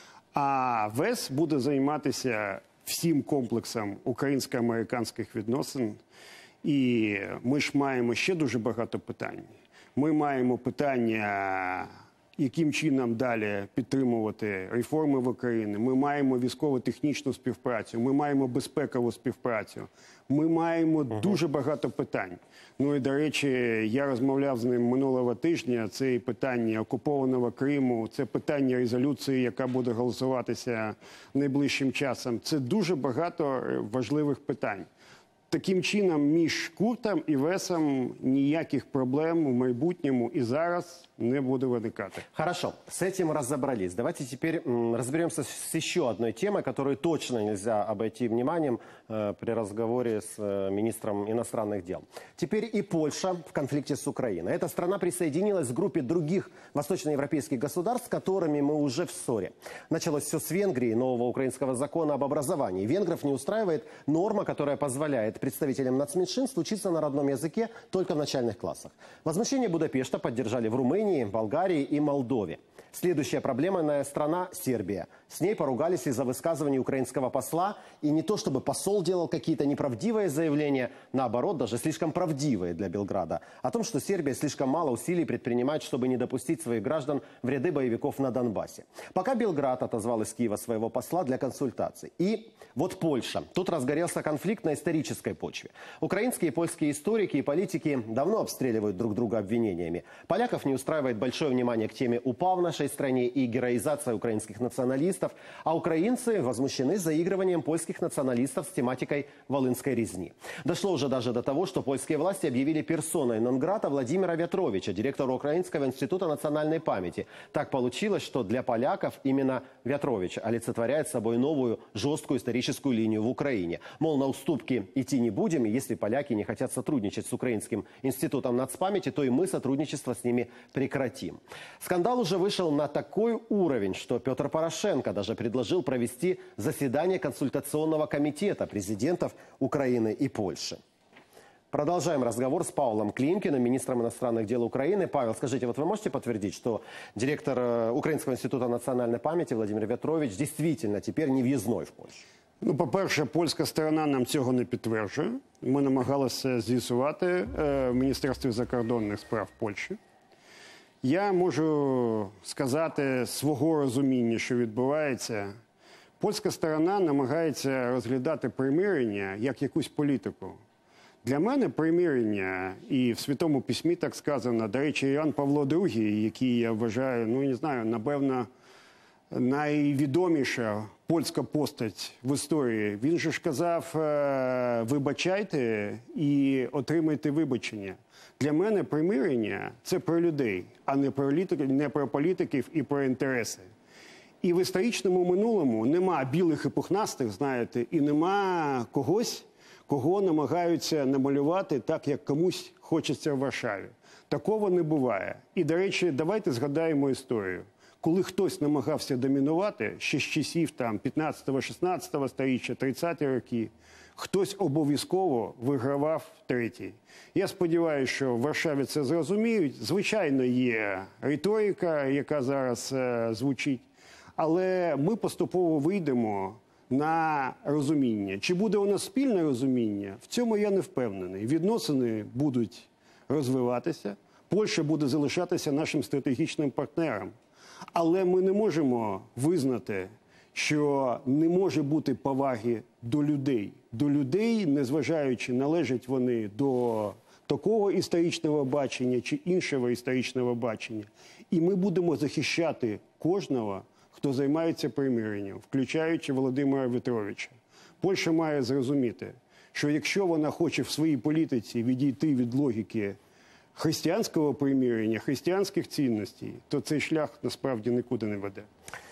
А Вес буде займатися всім комплексом українсько-американських відносин. І ми ж маємо ще дуже багато питань. Ми маємо питання, яким чином далі підтримувати реформи в Україні. Ми маємо військово-технічну співпрацю, ми маємо безпекову співпрацю. Ми маємо uh-huh. дуже багато питань. Ну і, до речі, я розмовляв з ним минулого тижня. Це і питання окупованого Криму, це питання резолюції, яка буде голосуватися найближчим часом. Це дуже багато важливих питань. Таким чином, між Куртом і Весом ніяких проблем в майбутньому и зараз не буде виникати. Хорошо, с этим разобрались. Давайте теперь м, разберемся с еще одной темой, которую точно нельзя обойти вниманием э, при разговоре с э, министром иностранных дел. Теперь и Польша в конфликте с Украиной. Эта страна присоединилась к группе других восточноевропейских государств, с которыми мы уже в ссоре. Началось все с Венгрии, нового украинского закона об образовании. Венгров не устраивает норма, которая позволяет представителям нацменьшинств учиться на родном языке только в начальных классах. Возмущение Будапешта поддержали в Румынии, Болгарии и Молдове. Следующая проблемная страна – Сербия. С ней поругались из-за высказываний украинского посла. И не то, чтобы посол делал какие-то неправдивые заявления, наоборот, даже слишком правдивые для Белграда. О том, что Сербия слишком мало усилий предпринимает, чтобы не допустить своих граждан в ряды боевиков на Донбассе. Пока Белград отозвал из Киева своего посла для консультаций. И вот Польша. Тут разгорелся конфликт на исторической почве. Украинские и польские историки и политики давно обстреливают друг друга обвинениями. Поляков не устраивает большое внимание к теме УПА в нашей стране и героизация украинских националистов, а украинцы возмущены заигрыванием польских националистов с тематикой волынской резни. Дошло уже даже до того, что польские власти объявили персоной нон-грата Владимира Вятровича, директора Украинского института национальной памяти. Так получилось, что для поляков именно Вятрович олицетворяет собой новую жесткую историческую линию в Украине. Мол, на уступки идти не будем, и если поляки не хотят сотрудничать с Украинским институтом нацпамяти, то и мы сотрудничество с ними прекратим. Скандал уже вышел на такой уровень, что Петр Порошенко даже предложил провести заседание консультационного комитета президентов Украины и Польши. Продолжаем разговор с Павлом Климкиным, министром иностранных дел Украины. Павел, скажите, вот вы можете подтвердить, что директор Украинского института национальной памяти Владимир Вятрович действительно теперь не въездной в Польшу? Ну, по-перше, польська сторона нам цього не підтверджує. Ми намагалися з'ясувати в Міністерстві закордонних справ Польщі. Я можу сказати свого розуміння, що відбувається. Польська сторона намагається розглядати примирення як якусь політику. Для мене примирення, і в Святому Письмі так сказано, до речі, Іоанн Павло Другий, який я вважаю, ну, не знаю, напевно, найвідоміша польська постать в історії, він же ж казав, вибачайте і отримайте вибачення. Для мене примирення – це про людей, а не про, не про політиків і про інтереси. І в історичному минулому нема білих і пухнастих, знаєте, і нема когось, кого намагаються намалювати так, як комусь хочеться в Варшаві. Такого не буває. І, до речі, давайте згадаємо історію. Коли хтось намагався домінувати, ще з часів там п'ятнадцятого-шістнадцятого сторіччя, тридцяті роки, хтось обов'язково вигравав третій. Я сподіваюся, що в Варшаві це зрозуміють. Звичайно, є риторика, яка зараз е, звучить, але ми поступово вийдемо на розуміння. Чи буде у нас спільне розуміння? В цьому я не впевнений. Відносини будуть розвиватися, Польща буде залишатися нашим стратегічним партнером. Але ми не можемо визнати, що не може бути поваги до людей. До людей, незважаючи, належать вони до такого історичного бачення чи іншого історичного бачення. І ми будемо захищати кожного, хто займається примиренням, включаючи Володимира Вятровича. Польща має зрозуміти, що якщо вона хоче в своїй політиці відійти від логіки християнского примирения, христианских ценностей, то цей шлях насправді нікуди не веде.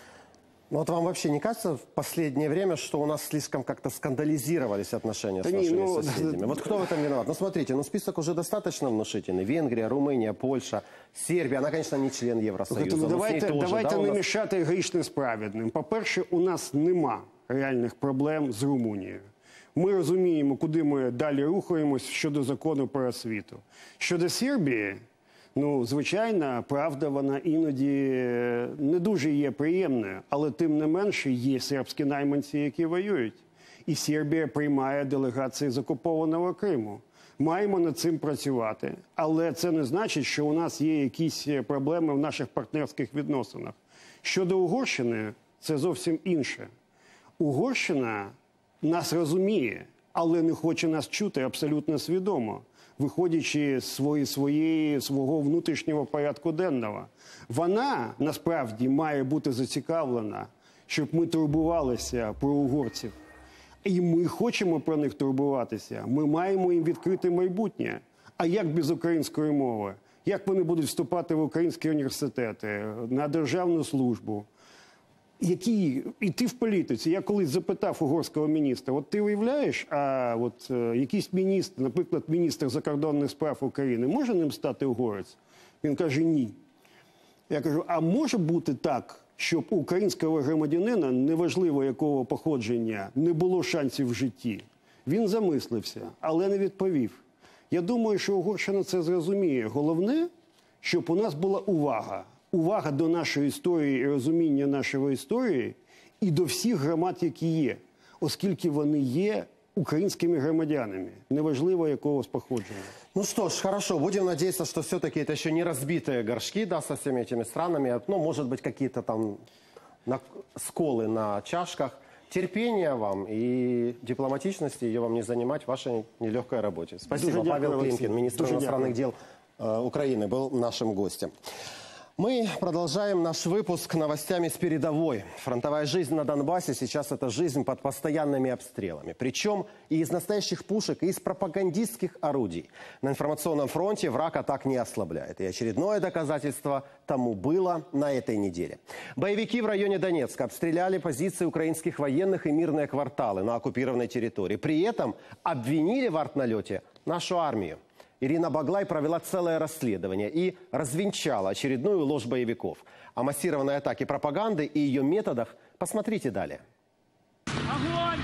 Ну вот вам вообще не кажется в последнее время, что у нас слишком как-то скандализировались отношения да с нашими не, ну, соседями? Вот кто в этом виноват? Ну смотрите, ну список уже достаточно внушительный. Венгрия, Румыния, Польша, Сербия. Она, конечно, не член Евросоюза. Ну, давайте тоже, давайте да, не нас... мішати грішне з праведним. По-перше, у нас нема реальних проблем з Румунією. Ми розуміємо, куди ми далі рухаємось щодо закону про освіту. Щодо Сербії, ну, звичайно, правда, вона іноді не дуже є приємною, але тим не менше є сербські найманці, які воюють. І Сербія приймає делегації з окупованого Криму. Маємо над цим працювати, але це не значить, що у нас є якісь проблеми в наших партнерських відносинах. Щодо Угорщини, це зовсім інше. Угорщина нас розуміє, але не хоче нас чути абсолютно свідомо, виходячи з свої, своєї, свого внутрішнього порядку денного. Вона, насправді, має бути зацікавлена, щоб ми турбувалися про угорців. І ми хочемо про них турбуватися. Ми маємо їм відкрити майбутнє. А як без української мови? Як вони будуть вступати в українські університети, на державну службу? Які іти в політиці? Я колись запитав угорського міністра, от ти уявляєш, а от е, якийсь міністр, наприклад, міністр закордонних справ України, може ним стати угорець? Він каже, ні. Я кажу, а може бути так, щоб у українського громадянина, неважливо якого походження, не було шансів в житті? Він замислився, але не відповів. Я думаю, що Угорщина це зрозуміє. Головне, щоб у нас була увага. Увага до нашої історії і розуміння нашої історії і до всіх громад, які є. Оскільки вони є украинскими громадянами, неважливо якого походження. Ну что ж, хорошо, будем надеяться, что все-таки это еще не разбитые горшки, да, со всеми этими странами. Ну, может быть, какие-то там на... сколы на чашках. Терпения вам и дипломатичности, ее вам не занимать в вашей нелегкой работе. Спасибо. Дуже Павел дякую, Климкин, министр Дуже иностранных дякую. дел э, Украины, был нашим гостем. Мы продолжаем наш выпуск новостями с передовой. Фронтовая жизнь на Донбассе сейчас это жизнь под постоянными обстрелами. Причем и из настоящих пушек, и из пропагандистских орудий. На информационном фронте враг атак не ослабляет. И очередное доказательство тому было на этой неделе. Боевики в районе Донецка обстреляли позиции украинских военных и мирные кварталы на оккупированной территории. При этом обвинили в артналете нашу армию. Ирина Баглай провела целое расследование и развенчала очередную ложь боевиков. О массированной атаке пропаганды и ее методах посмотрите далее. Огонь!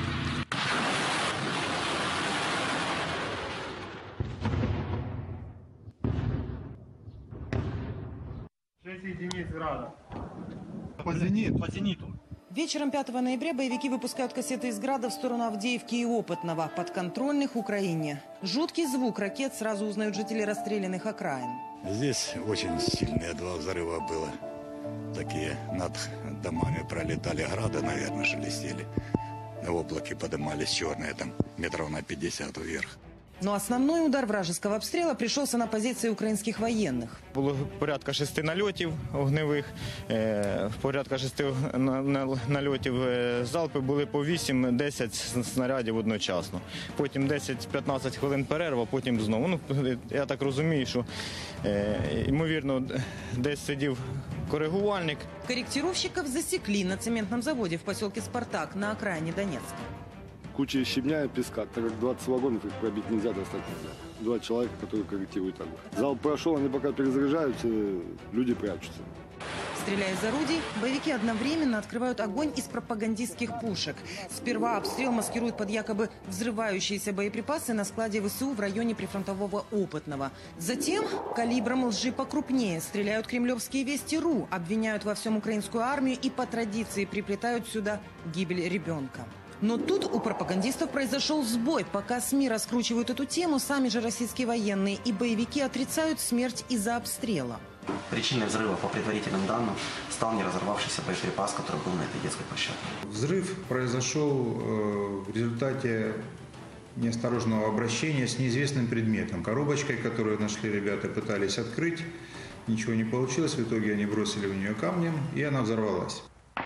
шесть единиц града. По зениту. По зениту. Вечером пятого ноября боевики выпускают кассеты из Града в сторону Авдеевки и Опытного, подконтрольных Украине. Жуткий звук ракет сразу узнают жители расстрелянных окраин. Здесь очень сильные два взрыва было. Такие над домами пролетали грады, наверное, шелестели. Облаки поднимались черные, там метров на пятьдесят вверх. Но основной удар вражеского обстрела пришелся на позиции украинских военных. Було порядка шести нальотів огневих, порядка шести нальотів залпи були по вісім-десять снарядів одночасно. Потім десять-п'ятнадцять хвилин перерва, потім знову. Ну, я так розумію, що, ймовірно, десь сидів коригувальник. Корректировщиков засекли на цементном заводе в поселке Спартак на окраине Донецка. Куча щебня и песка, так как двадцать вагонов их пробить нельзя, достать нельзя. Два человека, которые корректируют огонь. Залп прошел, они пока перезаряжаются, люди прячутся. Стреляя из орудий, боевики одновременно открывают огонь из пропагандистских пушек. Сперва обстрел маскируют под якобы взрывающиеся боеприпасы на складе ВСУ в районе прифронтового Опытного. Затем калибром лжи покрупнее стреляют кремлевские вести.ру, обвиняют во всем украинскую армию и по традиции приплетают сюда гибель ребенка. Но тут у пропагандистов произошел сбой. Пока СМИ раскручивают эту тему, сами же российские военные и боевики отрицают смерть из-за обстрела. Причиной взрыва, по предварительным данным, стал не разорвавшийся боеприпас, который был на этой детской площадке. Взрыв произошел в результате неосторожного обращения с неизвестным предметом. Коробочкой, которую нашли ребята, пытались открыть. Ничего не получилось. В итоге они бросили в нее камнем, и она взорвалась.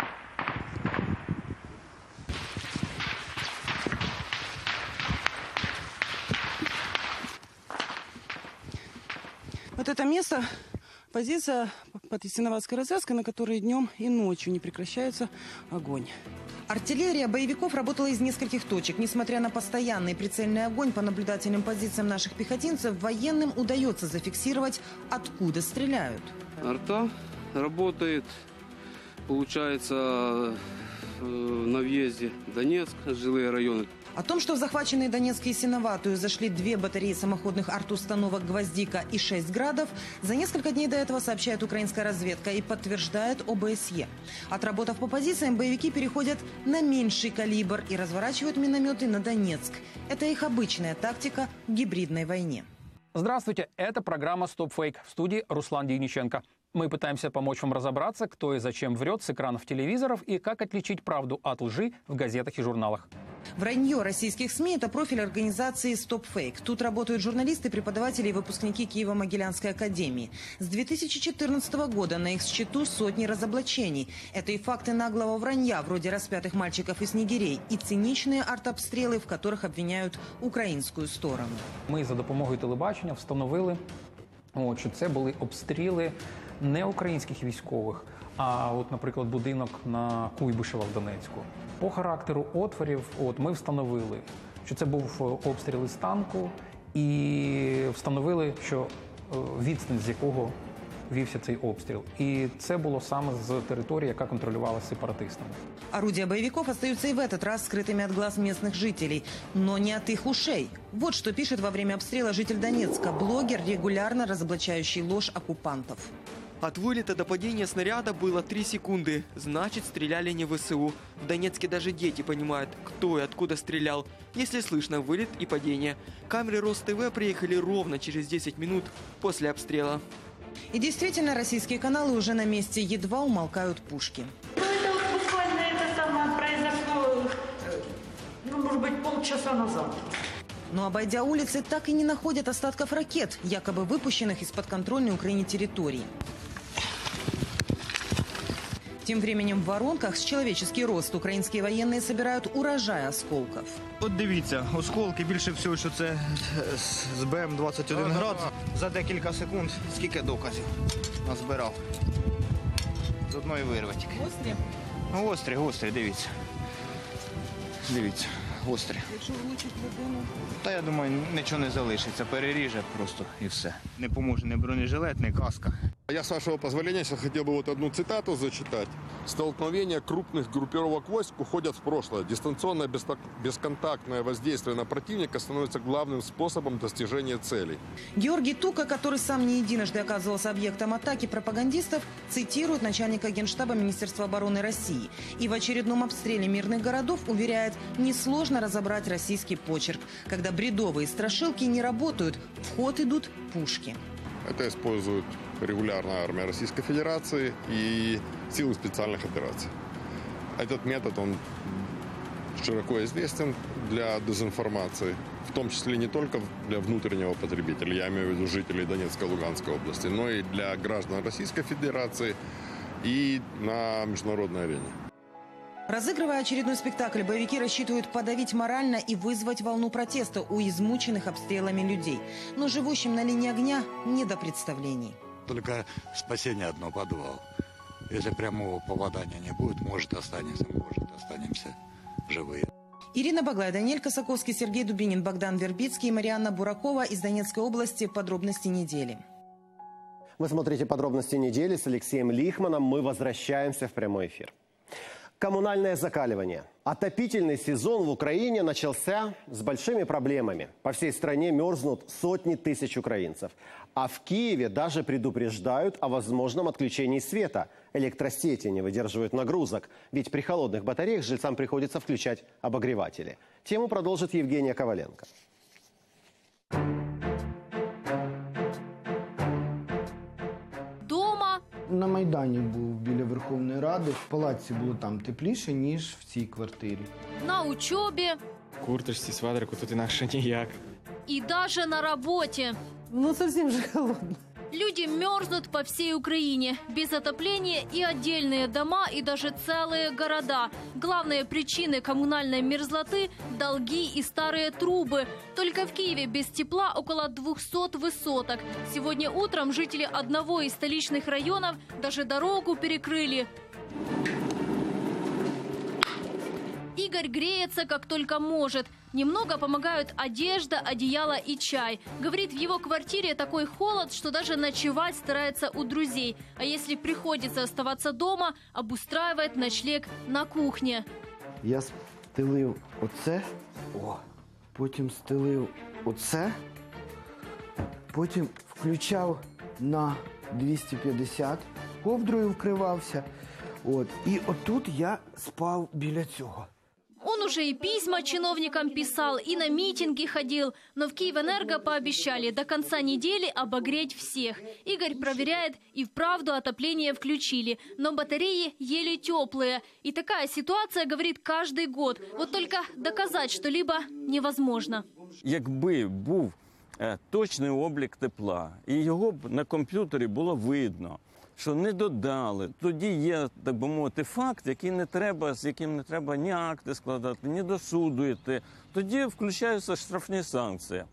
Вот это место, позиция под Ясиноватской развязкой, на которой днем и ночью не прекращается огонь. Артиллерия боевиков работала из нескольких точек. Несмотря на постоянный прицельный огонь по наблюдательным позициям наших пехотинцев, военным удается зафиксировать, откуда стреляют. Арта работает, получается, на въезде в Донецк, жилые районы. О том, что в захваченные Донецк и Ясиноватую зашли две батареи самоходных арт-установок «Гвоздика» и шесть «Градов», за несколько дней до этого сообщает украинская разведка и подтверждает ОБСЕ. Отработав по позициям, боевики переходят на меньший калибр и разворачивают минометы на Донецк. Это их обычная тактика в гибридной войне. Здравствуйте, это программа «Стоп Фейк», в студии Руслан Дениченко. Мы пытаемся помочь вам разобраться, кто и зачем врет с экранов телевизоров и как отличить правду от лжи в газетах и журналах. Вранье российских СМИ – это профиль организации «Стоп Фейк». Тут работают журналисты, преподаватели и выпускники Киево-Могилянской академии. С две тысячи четырнадцатого года на их счету сотни разоблачений. Это и факты наглого вранья, вроде распятых мальчиков и снегирей, и циничные артобстріли, в которых обвиняют українську сторону. Ми за допомогою телебачення встановили, от, що це були обстріли не українських військових, а, от, наприклад, будинок на Куйбишева в Донецьку. По характеру отворів от, ми встановили, що це був обстріл із танку, і встановили, що відстань, з якого вівся цей обстріл. І це було саме з території, яка контролювалася сепаратистами. Орудия боевиков остаются и в этот раз скрытыми от глаз местных жителей, но не от их ушей. Вот что пишет во время обстрела житель Донецка, блогер, регулярно разоблачающий ложь оккупантов. От вылета до падения снаряда было три секунды. Значит, стреляли не ВСУ. В Донецке даже дети понимают, кто и откуда стрелял, если слышно вылет и падение. Камеры РосТВ приехали ровно через десять минут после обстрела. И действительно, российские каналы уже на месте, едва умолкают пушки. Ну, это вот буквально это самое произошло, ну, может быть, полчаса назад. Но, обойдя улицы, так и не находят остатков ракет, якобы выпущенных из подконтрольной Украине территории. Тем временем в воронках с человеческий рост украинские военные собирают урожай осколков. От дивіться, осколки більше всього, що це з Б М двадцять один град. За декілька секунд скільки доказів назбирав. З одної вирви тільки. Гострі? Гострі, гострі, дивіться. Дивіться, гострі. Якщо влучить людину? Та я думаю, нічого не залишиться, переріже просто і все. Не поможе ні бронежилет, ні каска. Я, с вашего позволения, сейчас хотел бы вот одну цитату зачитать. «Столкновения крупных группировок войск уходят в прошлое. Дистанционное бесконтактное воздействие на противника становится главным способом достижения целей». Георгий Тука, который сам не единожды оказывался объектом атаки пропагандистов, цитирует начальника Генштаба Министерства обороны России. И в очередном обстреле мирных городов уверяет, несложно разобрать российский почерк. Когда бредовые страшилки не работают, в ход идут пушки. Это используют регулярная армия Российской Федерации и силы специальных операций. Этот метод, он широко известен для дезинформации, в том числе не только для внутреннего потребителя, я имею в виду жителей Донецкой и Луганской области, но и для граждан Российской Федерации и на международной арене. Разыгрывая очередной спектакль, боевики рассчитывают подавить морально и вызвать волну протеста у измученных обстрелами людей. Но живущим на линии огня не до представлений. Только спасение одно — подвал. Если прямого попадания не будет, может останемся, может останемся живые. Ирина Баглай, Даниэль Косаковский, Сергей Дубинин, Богдан Вербицкий и Марианна Буракова из Донецкой области. Подробности недели. Вы смотрите «Подробности недели» с Алексеем Лихманом. Мы возвращаемся в прямой эфир. Коммунальное закаливание. Отопительный сезон в Украине начался с большими проблемами. По всей стране мерзнут сотни тысяч украинцев. А в Киеве даже предупреждают о возможном отключении света. Электросети не выдерживают нагрузок. Ведь при холодных батареях жильцам приходится включать обогреватели. Тему продолжит Евгения Коваленко. На Майдані був біля Верховної Ради. В палаці було там тепліше, ніж в цій квартирі. На учебі. Курточці, свадрику тут інакше ніяк. И даже на работе. Ну, совсем же холодно. Люди мерзнут по всей Украине. Без отопления и отдельные дома, и даже целые города. Главные причины коммунальной мерзлоты – долги и старые трубы. Только в Киеве без тепла около двухсот высоток. Сегодня утром жители одного из столичных районов даже дорогу перекрыли. Игорь греется как только может. Немного помогают одежда, одеяло и чай. Говорит, в его квартире такой холод, что даже ночевать старается у друзей. А если приходится оставаться дома, обустраивает ночлег на кухне. Я стелив оце, о, потім стелив оце, потім включав на двісті п'ятдесят, ковдрою вкривався. От. І отут я спав біля цього. Он уже уже и письма чиновникам писал, и на митинги ходил. Но в Киевэнерго пообещали до конца недели обогреть всех. Игорь проверяет, и вправду отопление включили. Но батареи еле теплые. И такая ситуация, говорит, каждый год. Вот только доказать что-либо невозможно. Якби був точний облік тепла, і його б на комп'ютері було видно, що не додали, тоді є, так би мовити, факт, який не треба, з яким не треба ні акти складати, ні до суду йти. Тоді включаються штрафні санкції.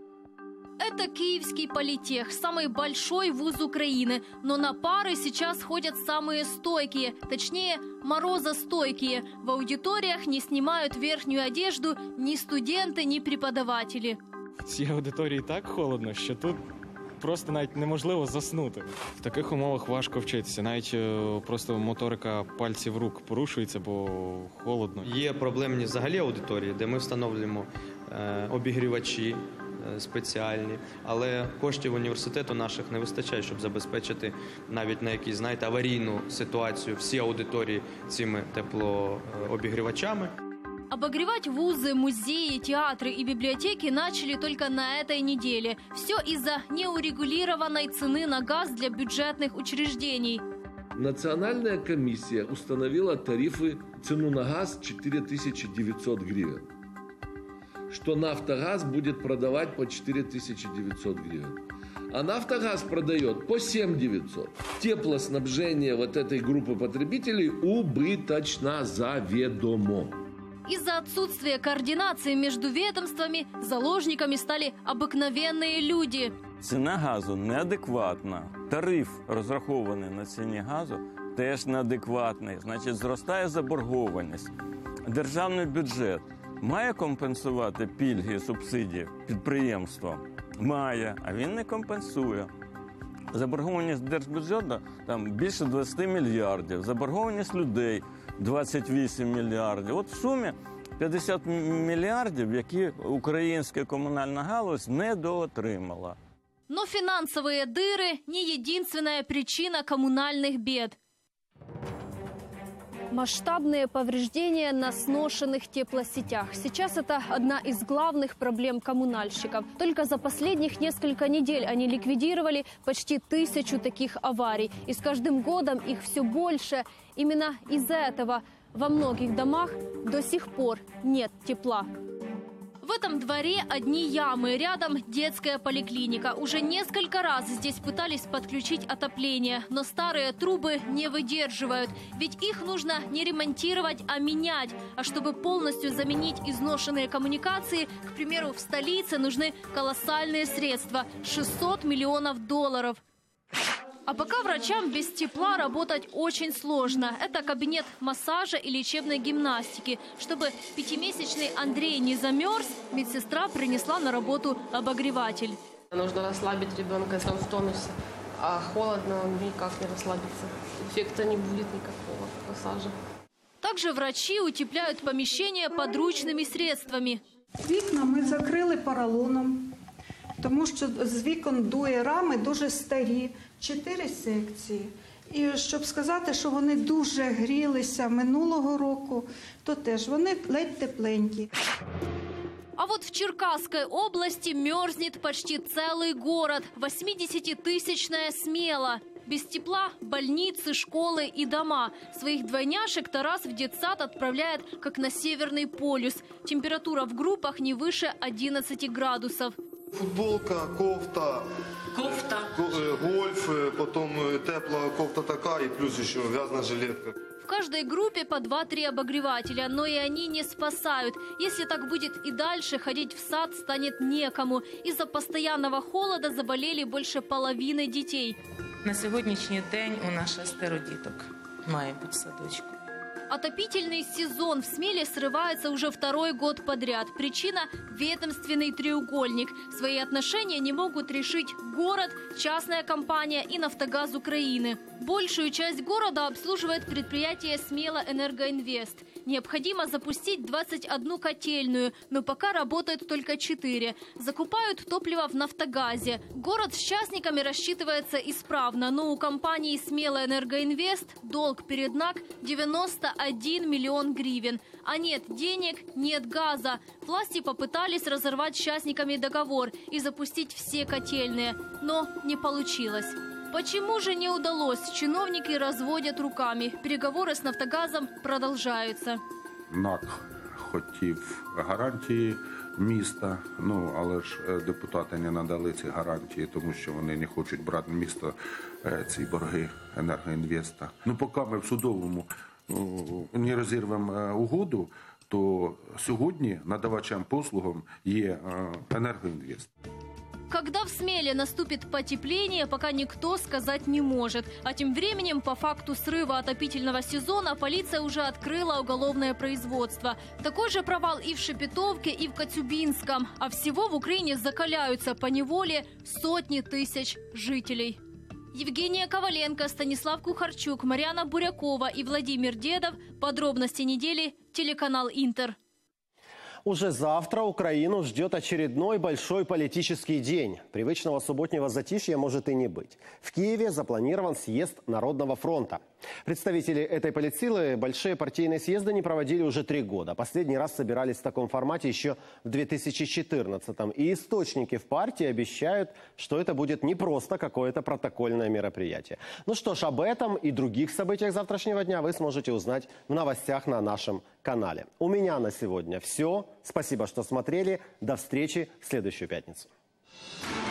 Это Киевский политех, самый большой вуз Украины. Но на пары сейчас ходят самые стойкие, точнее, морозостойкие. В аудиториях не снимают верхнюю одежду ни студенты, ни преподаватели. В цій аудиторії так холодно, що тут просто навіть неможливо заснути. В таких умовах важко вчитися, навіть просто моторика пальців рук порушується, бо холодно. Є проблемні взагалі аудиторії, де ми встановлюємо е, обігрівачі е, спеціальні, але коштів університету наших не вистачає, щоб забезпечити навіть на якісь, знаєте, аварійну ситуацію всі аудиторії цими теплообігрівачами. Обогревать вузы, музеи, театры и библиотеки начали только на этой неделе. Все из-за неурегулированной цены на газ для бюджетных учреждений. Национальная комиссия установила тарифы, цену на газ четыре тысячи девятьсот гривен. Что «Нафтогаз» будет продавать по четыре тысячи девятьсот гривен. А «Нафтогаз» продает по семь тысяч девятьсот. Теплоснабжение вот этой группы потребителей убыточно заведомо. Из-за отсутствия координации между ведомствами заложниками стали обыкновенные люди. Ціна газу неадекватна. Тариф, розрахований на ціні газу, теж неадекватний. Значить, зростає заборгованість. Державний бюджет має компенсувати пільги і субсидії підприємствам? Має, а він не компенсує. Заборгованість держбюджету там більше двадцять мільярдів, заборгованість людей двадцять вісім мільярдів. От в сумі п'ятдесят мільярдів, які українська комунальна галузь недоотримала. Но финансовые дыры не единственная причина коммунальных бед. Масштабные повреждения на сношенных теплосетях. Сейчас это одна из главных проблем коммунальщиков. Только за последних несколько недель они ликвидировали почти тысячу таких аварий. И с каждым годом их все больше. Именно из-за этого во многих домах до сих пор нет тепла. В этом дворе одни ямы, рядом детская поликлиника. Уже несколько раз здесь пытались подключить отопление, но старые трубы не выдерживают. Ведь их нужно не ремонтировать, а менять. А чтобы полностью заменить изношенные коммуникации, к примеру, в столице нужны колоссальные средства – шестьсот миллионов долларов. А пока врачам без тепла работать очень сложно. Это кабинет массажа и лечебной гимнастики. Чтобы пятимесячный Андрей не замерз, медсестра принесла на работу обогреватель. Нужно расслабить ребенка, если он в тонусе. А холодно, он никак не расслабится. Эффекта не будет никакого массажа. Также врачи утепляют помещение подручными средствами. Вікна ми закрили поролоном, тому що з вікон дує рами дуже старі, чотири секції. І щоб сказати, що вони дуже грілися минулого року, то теж вони ледь тепленькі. А вот в Черкасской области мерзнет почти целый город. восьмидесятитысячная Смела. Без тепла больницы, школы и дома. Своих двойняшек Тарас в детсад отправляет как на Северный полюс. Температура в группах не выше одиннадцати градусов. Футболка, кофта, кофта. гольф, потом теплая кофта такая и плюс еще вязаная жилетка. В каждой группе по два-три обогревателя, но и они не спасают. Если так будет и дальше, ходить в сад станет некому. Из-за постоянного холода заболели больше половины детей. На сьогоднішній день у нас шестеро діток має бути в садочку. Отопительный сезон в Смеле срывается уже второй год подряд. Причина – ведомственный треугольник. Свои отношения не могут решить город, частная компания и «Нафтогаз Украины». Большую часть города обслуживает предприятие «Смела Энергоинвест». Необходимо запустить двадцать одну котельную, но пока работают только четыре. Закупают топливо в «Нафтогазе». Город с частниками рассчитывается исправно, но у компании «Смелая Энергоинвест» долг перед НАК девяносто один миллион гривен. А нет денег, нет газа. Власти попытались разорвать с частниками договор и запустить все котельные, но не получилось. Почему же не удалось? Чиновники разводят руками. Переговоры с «Нафтогазом» продолжаются. НАК хотів гарантії міста, ну, але ж депутати не надали ці гарантії, тому що вони не хочуть брати місто ці борги Енергоінвеста. Ну, поки ми в судовому не розірвемо угоду, то сьогодні надавачем послугам є Енергоінвест. Когда в Смеле наступит потепление, пока никто сказать не может. А тем временем, по факту срыва отопительного сезона, полиция уже открыла уголовное производство. Такой же провал и в Шепетовке, и в Коцюбинском. А всего в Украине закаляются поневоле сотни тысяч жителей. Евгения Коваленко, Станислав Кухарчук, Марьяна Бурякова и Владимир Дедов. Подробности недели. Телеканал «Интер». Уже завтра Украину ждет очередной большой политический день. Привычного субботнего затишья может и не быть. В Киеве запланирован съезд Народного фронта. Представители этой политсилы большие партийные съезды не проводили уже три года. Последний раз собирались в таком формате еще в две тысячи четырнадцатом. И источники в партии обещают, что это будет не просто какое-то протокольное мероприятие. Ну что ж, об этом и других событиях завтрашнего дня вы сможете узнать в новостях на нашем канале. У меня на сегодня все. Спасибо, что смотрели. До встречи в следующую пятницу.